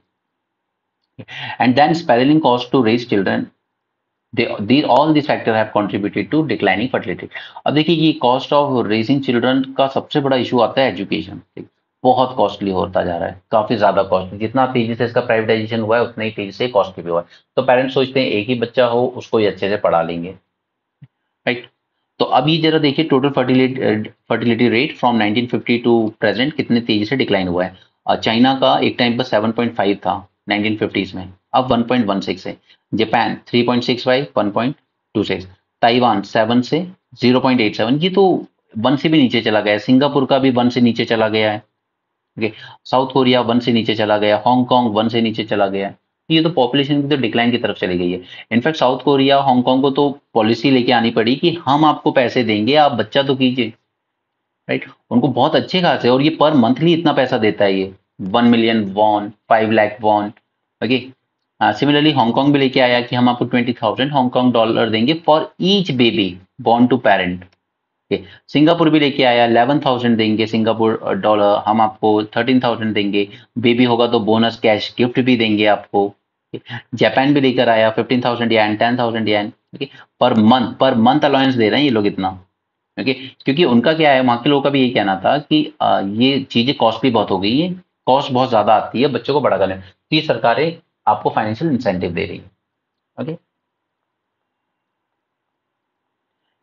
And then spiraling cost to raise children, they, these all these factors have contributed to declining fertility. अब देखिए ये कॉस्ट ऑफ रेजिंग चिल्ड्रन का सबसे बड़ा इशू आता है एजुकेशन। बहुत कॉस्टली होता जा रहा है, काफी ज्यादा कॉस्टली, जितना तेजी से इसका प्राइवेटाइजेशन हुआ है उतना ही तेजी से कॉस्टली भी हुआ है। तो पेरेंट्स सोचते हैं एक ही बच्चा हो उसको ही अच्छे से पढ़ा लेंगे, राइट। तो अब ये जरा देखिए total fertility fertility rate from nineteen fifty to present कितने तेजी से डिक्लाइन हुआ है। अ, चाइना का एक टाइम पर सेवन पॉइंट फाइव था नाइनटीन फिफ्टीज़ में, अब वन पॉइंट वन सिक्स है। Japan three point six five, one point two six. Taiwan seven से ज़ीरो पॉइंट एट सेवन, ये तो वन से भी नीचे चला गया है। सिंगापुर का भी वन से नीचे चला गया है। ओके, साउथ कोरिया वन से नीचे चला गया, हांगकांग वन से नीचे चला गया है। ये तो पॉपुलेशन की तो डिक्लाइन की तरफ चली गई है। इनफैक्ट साउथ कोरिया, हांगकांग को तो पॉलिसी लेके आनी पड़ी कि हम आपको पैसे देंगे, आप बच्चा तो कीजिए, राइट। उनको बहुत अच्छे खासे, और ये पर मंथली इतना पैसा देता है ये, one million won, five lakh won. Okay, similarly Hong Kong भी लेके आया कि हम आपको ट्वेंटी थाउजेंड हांगकांग डॉलर देंगे for each baby born to parent. ठीक है, सिंगापुर भी लेके आया इलेवन थाउजेंड देंगे सिंगापुर डॉलर, हम आपको थर्टीन थाउजेंड देंगे, बेबी होगा तो बोनस कैश गिफ्ट भी देंगे आपको। ठीक है, जापान भी लेकर आया fifteen thousand yen, ten thousand yen. ठीक है, per month per month allowance दे रहे हैं ये लोग इतना। ओके, क्योंकि उनका क्या है, वहाँ के लोगों का भी यही कहना था कि आ, ये चीजें कॉस्टली बहुत हो गई है, कॉस्ट बहुत ज्यादा आती है बच्चों को बड़ा करने, तो ये सरकारें आपको फाइनेंशियल इंसेंटिव दे रही है। ओके,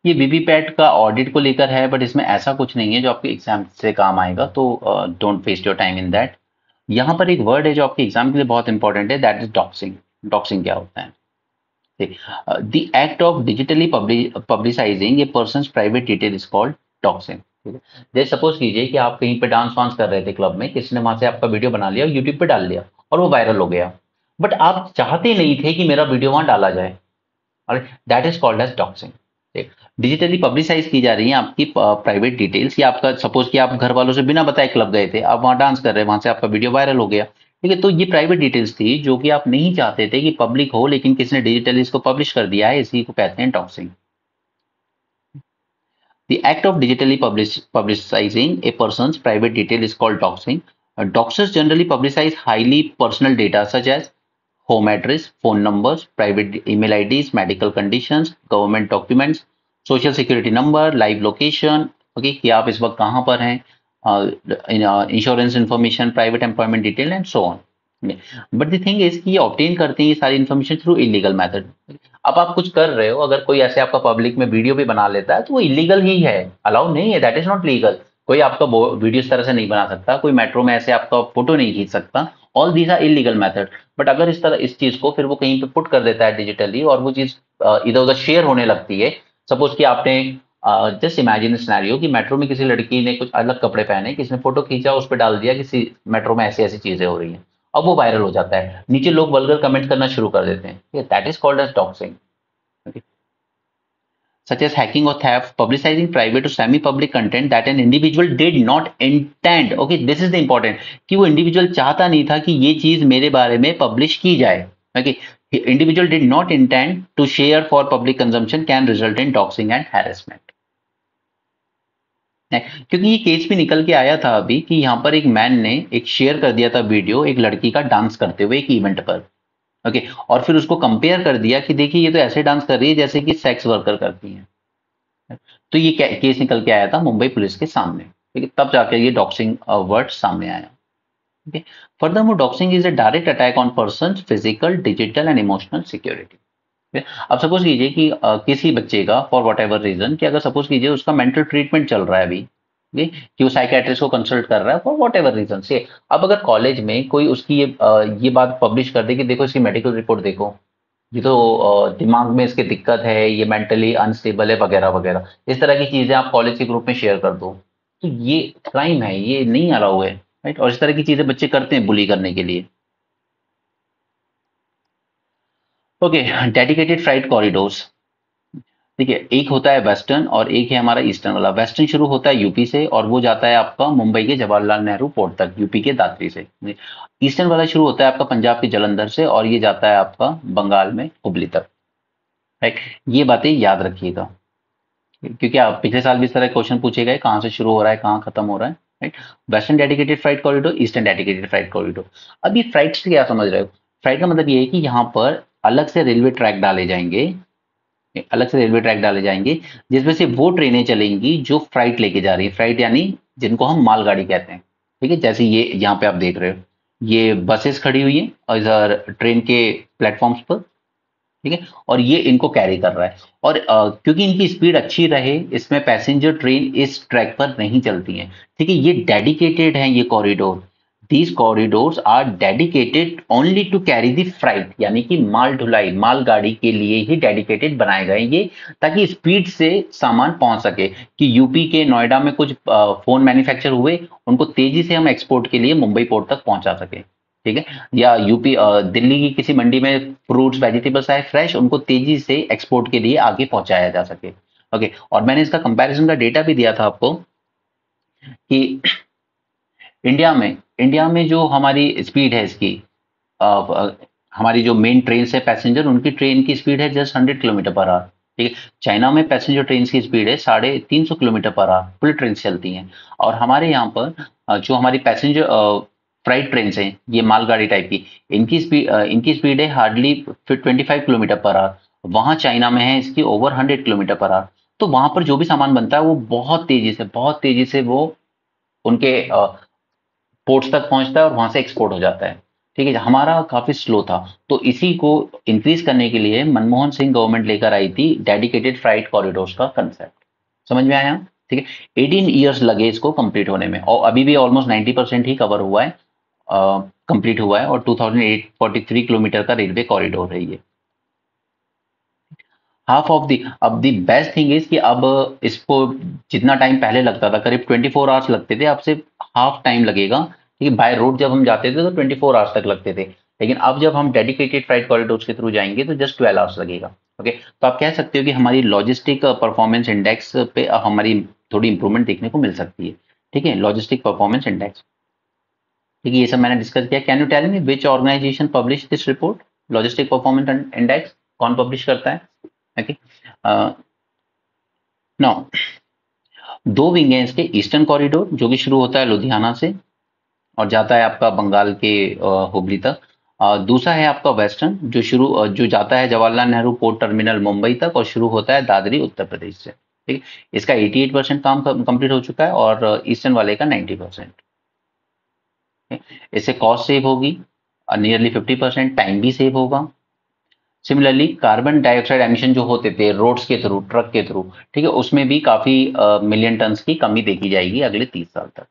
ये वीवीपैट का ऑडिट को लेकर है, बट इसमें ऐसा कुछ नहीं है जो आपके एग्जाम से काम आएगा, तो don't waste your time in that. यहाँ पर एक वर्ड है जो आपके एग्जाम के लिए बहुत इंपॉर्टेंट है, दैट इज डॉक्सिंग। डॉक्सिंग क्या होता है? The act of digitally publicizing a person private detail is called doxxing. ठीक है, जैसे सपोज कीजिए कि आप कहीं पे डांस वांस कर रहे थे क्लब में, किसी ने वहां से आपका वीडियो बना लिया, यूट्यूब पे डाल लिया और वो वायरल हो गया, बट आप चाहते नहीं थे कि मेरा वीडियो वहां डाला जाए, और that is called as doxxing. Digitally publicize की जा रही है आपकी प्राइवेट डिटेल्स, या आपका सपोज कि आप घर वालों से बिना बताए क्लब गए थे, आप वहां डांस कर रहे हैं, वहां से आपका वीडियो वायरल हो गया। ठीक है, तो ये प्राइवेट डिटेल्स थी जो कि आप नहीं चाहते थे कि पब्लिक हो, लेकिन किसी ने डिजिटली इसको पब्लिश कर दिया है, इसी को कहते हैं doxxing. The act of digitally publish, publicizing a person's private detail is called doxing. Uh, doxers generally publicize highly personal data such as home address, phone numbers, private email I Ds, medical conditions, government documents, social security number, live location, okay, कि आप इस वक्त कहाँ पर हैं, insurance information, private employment detail and so on. But the thing is कि ये obtain करते हैं ये सारी इन्फॉर्मेशन थ्रू इलीगल मेथड। अब आप कुछ कर रहे हो, अगर कोई ऐसे आपका पब्लिक में वीडियो भी बना लेता है तो वो इलीगल ही है, अलाउ नहीं है, दैट इज नॉट लीगल। कोई आपका वीडियो इस तरह से नहीं बना सकता, कोई मेट्रो में ऐसे आपका फोटो नहीं खींच सकता, all these are illegal method. But अगर इस तरह इस चीज को फिर वो कहीं पे पुट कर देता है डिजिटली, और वो चीज इधर उधर शेयर होने लगती है। सपोज कि आपने जस्ट इमेजिन सिनेरियो कि मेट्रो में किसी लड़की ने कुछ अलग कपड़े पहने, किसी ने फोटो खींचा, उस पर डाल दिया किसी मेट्रो में ऐसी ऐसी चीजें हो रही हैं, अब वो वायरल हो जाता है, नीचे लोग वल्गर कमेंट करना शुरू कर देते हैं, that is called as doxxing. Okay. Such as hacking or theft, publicizing private or semi-public content that an individual did not intend. Okay, this is the important कि वो individual चाहता नहीं था कि ये चीज मेरे बारे में publish की जाए। Okay, individual did not intend to share for public consumption can result in doxing and harassment. क्योंकि ये केस भी निकल के आया था अभी कि यहाँ पर एक मैन ने एक शेयर कर दिया था वीडियो एक लड़की का डांस करते हुए एक इवेंट पर। ओके okay, और फिर उसको कंपेयर कर दिया कि देखिए ये तो ऐसे डांस कर रही है जैसे कि सेक्स वर्कर करती हैं। तो ये केस निकल के आया था मुंबई पुलिस के सामने। ठीक है, तब जाकर ये डॉक्सिंग वर्ड सामने आया। Okay, furthermore doxxing is a direct attack on person physical, digital and emotional security. अब सपोज कीजिए कि uh, किसी बच्चे का फॉर वट एवर रीजन, कि अगर सपोज कीजिए उसका मेंटल ट्रीटमेंट चल रहा है अभी, कि वो साइकेट्रिस्ट को कंसल्ट कर रहा है फॉर वॉट एवर रीजन से। अब अगर कॉलेज में कोई उसकी ये ये बात पब्लिश कर दे कि देखो इसकी मेडिकल रिपोर्ट देखो, ये तो दिमाग में इसके दिक्कत है, ये मेंटली अनस्टेबल है वगैरह वगैरह, इस तरह की चीजें आप कॉलेज के ग्रुप में शेयर कर दो, तो ये क्राइम है, ये नहीं अलाउ है, राइट। और इस तरह की चीजें बच्चे करते हैं बुली करने के लिए। Okay, dedicated flight corridors. ठीक है, एक होता है वेस्टर्न और एक है हमारा ईस्टर्न वाला। वेस्टर्न शुरू होता है यूपी से और वो जाता है आपका मुंबई के जवाहरलाल नेहरू पोर्ट तक, यूपी के दादरी से। ईस्टर्न वाला शुरू होता है आपका पंजाब के जलंधर से और ये जाता है आपका बंगाल में हुबली तक, राइट। ये बातें याद रखिएगा, क्योंकि आप पिछले साल भी इस तरह क्वेश्चन पूछे गए, कहाँ से शुरू हो रहा है कहाँ खत्म हो रहा है, right. Western dedicated flight corridor, eastern dedicated flight corridor. अब ये फ्लाइट से क्या समझ रहे हो? फ्लाइट का मतलब ये है कि यहाँ पर अलग से रेलवे ट्रैक डाले जाएंगे, अलग से रेलवे ट्रैक डाले जाएंगे, जिसमें से वो ट्रेनें चलेंगी जो फ्राइट लेके जा रही है। फ्राइट यानी जिनको हम मालगाड़ी कहते हैं। ठीक है, जैसे ये यहाँ पे आप देख रहे हो, ये बसेस खड़ी हुई हैं और इधर ट्रेन के प्लेटफॉर्म्स पर, ठीक है, और ये इनको कैरी कर रहा है। और अ, क्योंकि इनकी स्पीड अच्छी रहे, इसमें पैसेंजर ट्रेन इस ट्रैक पर नहीं चलती हैं। ठीक है, ये डेडिकेटेड है ये corridor. These corridors are dedicated only to carry the freight, यानी कि माल ढुलाई, मालगाड़ी के लिए ही डेडिकेटेड बनाए गए ये, ताकि स्पीड से सामान पहुंच सके। कि यूपी के नोएडा में कुछ फोन मैन्युफैक्चर हुए, उनको तेजी से हम एक्सपोर्ट के लिए मुंबई पोर्ट तक पहुंचा सके। ठीक है, या यूपी दिल्ली की किसी मंडी में फ्रूट्स वेजिटेबल्स आए फ्रेश, उनको तेजी से एक्सपोर्ट के लिए आगे पहुंचाया जा सके। ओके, और मैंने इसका कंपैरिजन का डेटा भी दिया था आपको कि इंडिया में इंडिया में जो हमारी स्पीड है इसकी, अ, अ, हमारी जो मेन ट्रेन है पैसेंजर, उनकी ट्रेन की स्पीड है just hundred kilometre per hour. ठीक है, चाइना में पैसेंजर ट्रेन की स्पीड है साढ़े तीन सौ kilometre per our, bullet train चलती हैं। और हमारे यहाँ पर अ, जो हमारी पैसेंजर फ्राइट ट्रेन हैं, ये मालगाड़ी टाइप की, इनकी स्पीड इनकी स्पीड है hardly twenty five kilometre per hour. वहाँ चाइना में है इसकी over hundred kilometre per hour. तो वहां पर जो भी सामान बनता है वो बहुत तेजी से बहुत तेजी से वो उनके पोर्ट्स तक पहुंचता है और वहां से एक्सपोर्ट हो जाता है। ठीक है, हमारा काफी स्लो था। तो इसी को इंक्रीज करने के लिए मनमोहन सिंह गवर्नमेंट लेकर आई थी डेडिकेटेड फ्राइट कॉरिडोर्स का कंसेप्ट। समझ में आया? ठीक है, एटीन ईयर्स लगे इसको कंप्लीट होने में, और अभी भी ऑलमोस्ट नाइंटी परसेंट ही कवर हुआ है, कंप्लीट हुआ है, और two thousand eight hundred forty three kilometre का रेलवे कॉरिडोर है ये। हाफ ऑफ दी अब दी बेस्ट थिंग इज कि अब इसको जितना टाइम पहले लगता था, करीब ट्वेंटी फोर आवर्स लगते थे, अब सिर्फ हाफ टाइम लगेगा। ठीक है, बाय रोड जब हम जाते थे तो ट्वेंटी फोर आवर्स तक लगते थे, लेकिन अब जब हम डेडिकेटेड फ्राइट कॉरिडोर्स के थ्रू जाएंगे तो जस्ट ट्वेल्व आवर्स लगेगा। ओके, तो आप कह सकते हो कि हमारी लॉजिस्टिक परफॉर्मेंस इंडेक्स पे हमारी थोड़ी इंप्रूवमेंट देखने को मिल सकती है। ठीक है, लॉजिस्टिक परफॉर्मेंस इंडेक्स। ठीक है, ये सब मैंने डिस्कस किया। Can you tell me which organisation publish this report, logistic performance index कौन पब्लिश करता है? ओके, नाउ दो विंग हैं इसके, ईस्टर्न कॉरिडोर जो कि शुरू होता है लुधियाना से और जाता है आपका बंगाल के अ, हुबली तक। अ, दूसरा है आपका वेस्टर्न जो शुरू अ, जो जाता है जवाहरलाल नेहरू पोर्ट टर्मिनल मुंबई तक और शुरू होता है दादरी उत्तर प्रदेश से। ठीक है, इसका अठासी परसेंट काम कंप्लीट हो चुका है और ईस्टर्न वाले का नब्बे परसेंट। इससे कॉस्ट सेव होगी नियरली फिफ्टी परसेंट, टाइम भी सेव होगा। सिमिलरली कार्बन डाइऑक्साइड एमिशन जो होते थे रोड्स के थ्रू, ट्रक के थ्रू, ठीक है, उसमें भी काफी मिलियन टन्स की कमी देखी जाएगी अगले तीस साल तक।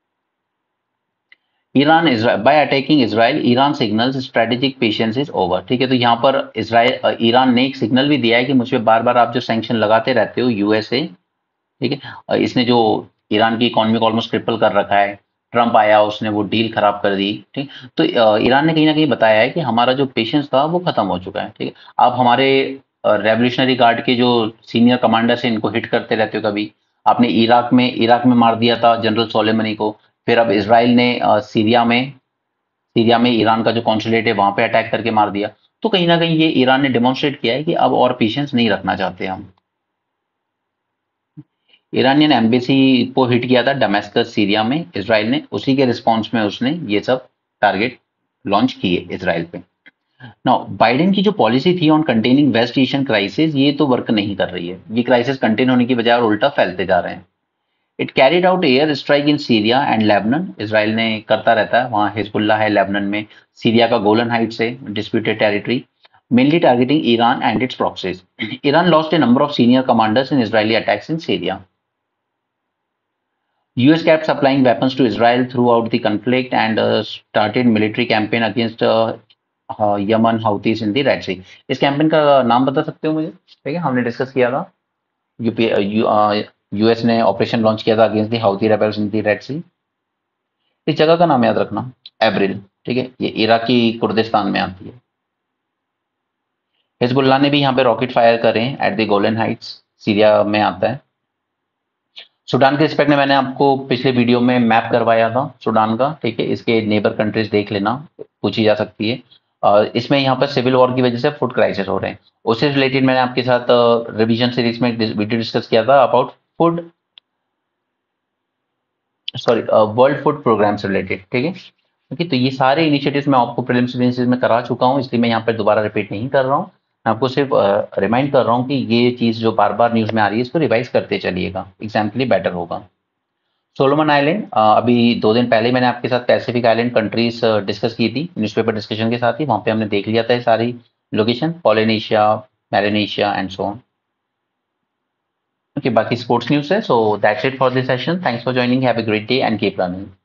Iran Israel by attacking Israel Iran signals strategic patience is over. ठीक है, तो यहाँ पर इसराइल ईरान ने एक सिग्नल भी दिया है कि मुझ पे बार बार आप जो सैंक्शन लगाते रहते हो यूएसए। ठीक है, अ, इसने जो ईरान की इकोनॉमी को ऑलमोस्ट ट्रिपल कर रखा है, ट्रंप आया उसने वो डील खराब कर दी। ठीक, तो अ, ईरान ने कहीं ना कहीं बताया है कि हमारा जो पेशेंस था वो खत्म हो चुका है। ठीक है, आप हमारे रेवोल्यूशनरी गार्ड के जो सीनियर कमांडर्स हैं इनको हिट करते रहते हो, कभी आपने इराक में इराक में मार दिया था जनरल सोलेमनी को, फिर अब इसराइल ने अ, सीरिया में सीरिया में ईरान का जो कॉन्सुलेट है वहां पे अटैक करके मार दिया। तो कहीं ना कहीं ये ईरान ने डेमोन्स्ट्रेट किया है कि अब और पेशेंस नहीं रखना चाहते हम। ईरानियन एम्बेसी को हिट किया था डमेस्कस सीरिया में इसराइल ने, उसी के रिस्पॉन्स में उसने ये सब टारगेट लॉन्च किए इसराइल पे। नाउ बाइडेन की जो पॉलिसी थी on containing West Asian crisis ये तो वर्क नहीं कर रही है, ये क्राइसिस कंटेन होने की बजाय और उल्टा फैलते जा रहे हैं। It carried out air strike in Syria and Lebanon, Israel ने करता रहता है, वहां हिजबुल्ला है लेबनन में, सीरिया का गोलन हाइट्स है disputed territory, mainly targeting Iran and its proxies. Iran lost a number of senior commanders in Israeli attacks in Syria. U S kept supplying weapons to Israel throughout the conflict and uh, started military campaign against uh, uh, Yemen Houthis in the Red Sea. इस campaign का नाम बता सकते हो मुझे? ठीक है, हमने डिस्कस किया था। यूपी यू, यूएस ने ऑपरेशन लॉन्च किया था against the Houthi rebels in the Red Sea. इस जगह का नाम याद रखना, एब्रिल। ठीक है, ये इराकी कुर्दिस्तान में आती है। हिजबुल्लाह ने भी यहाँ पे रॉकेट फायर करे at the Golan Heights, Syria में आता है। सूडान के रिस्पेक्ट में मैंने आपको पिछले वीडियो में मैप करवाया था सूडान का। ठीक है, इसके नेबर कंट्रीज देख लेना, पूछी जा सकती है। और इसमें यहाँ पर सिविल वॉर की वजह से फूड क्राइसिस हो रहे हैं, उससे रिलेटेड मैंने आपके साथ रिवीजन सीरीज में वीडियो डिस्कस किया था about food, sorry World Food Programme से रिलेटेड। ठीक है, ओके, तो ये सारे इनिशिएटिव्स मैं आपको प्रीलिम्स मेंस में करा चुका हूँ, इसलिए मैं यहाँ पर दोबारा रिपीट नहीं कर रहा हूँ। मैं आपको सिर्फ रिमाइंड कर रहा हूँ कि ये चीज़ जो बार बार न्यूज़ में आ रही है इसको रिवाइज करते चलिएगा, एग्जाम के लिए बेटर होगा। सोलोमन आइलैंड, अभी दो दिन पहले मैंने आपके साथ पैसिफिक आइलैंड कंट्रीज डिस्कस की थी न्यूज़पेपर डिस्कशन के साथ ही, वहाँ पे हमने देख लिया था ये सारी location, Polynesia, Melanesia and so on. Okay, बाकी स्पोर्ट्स न्यूज़ है। So that's it for this session, thanks for joining, have a great day and keep learning.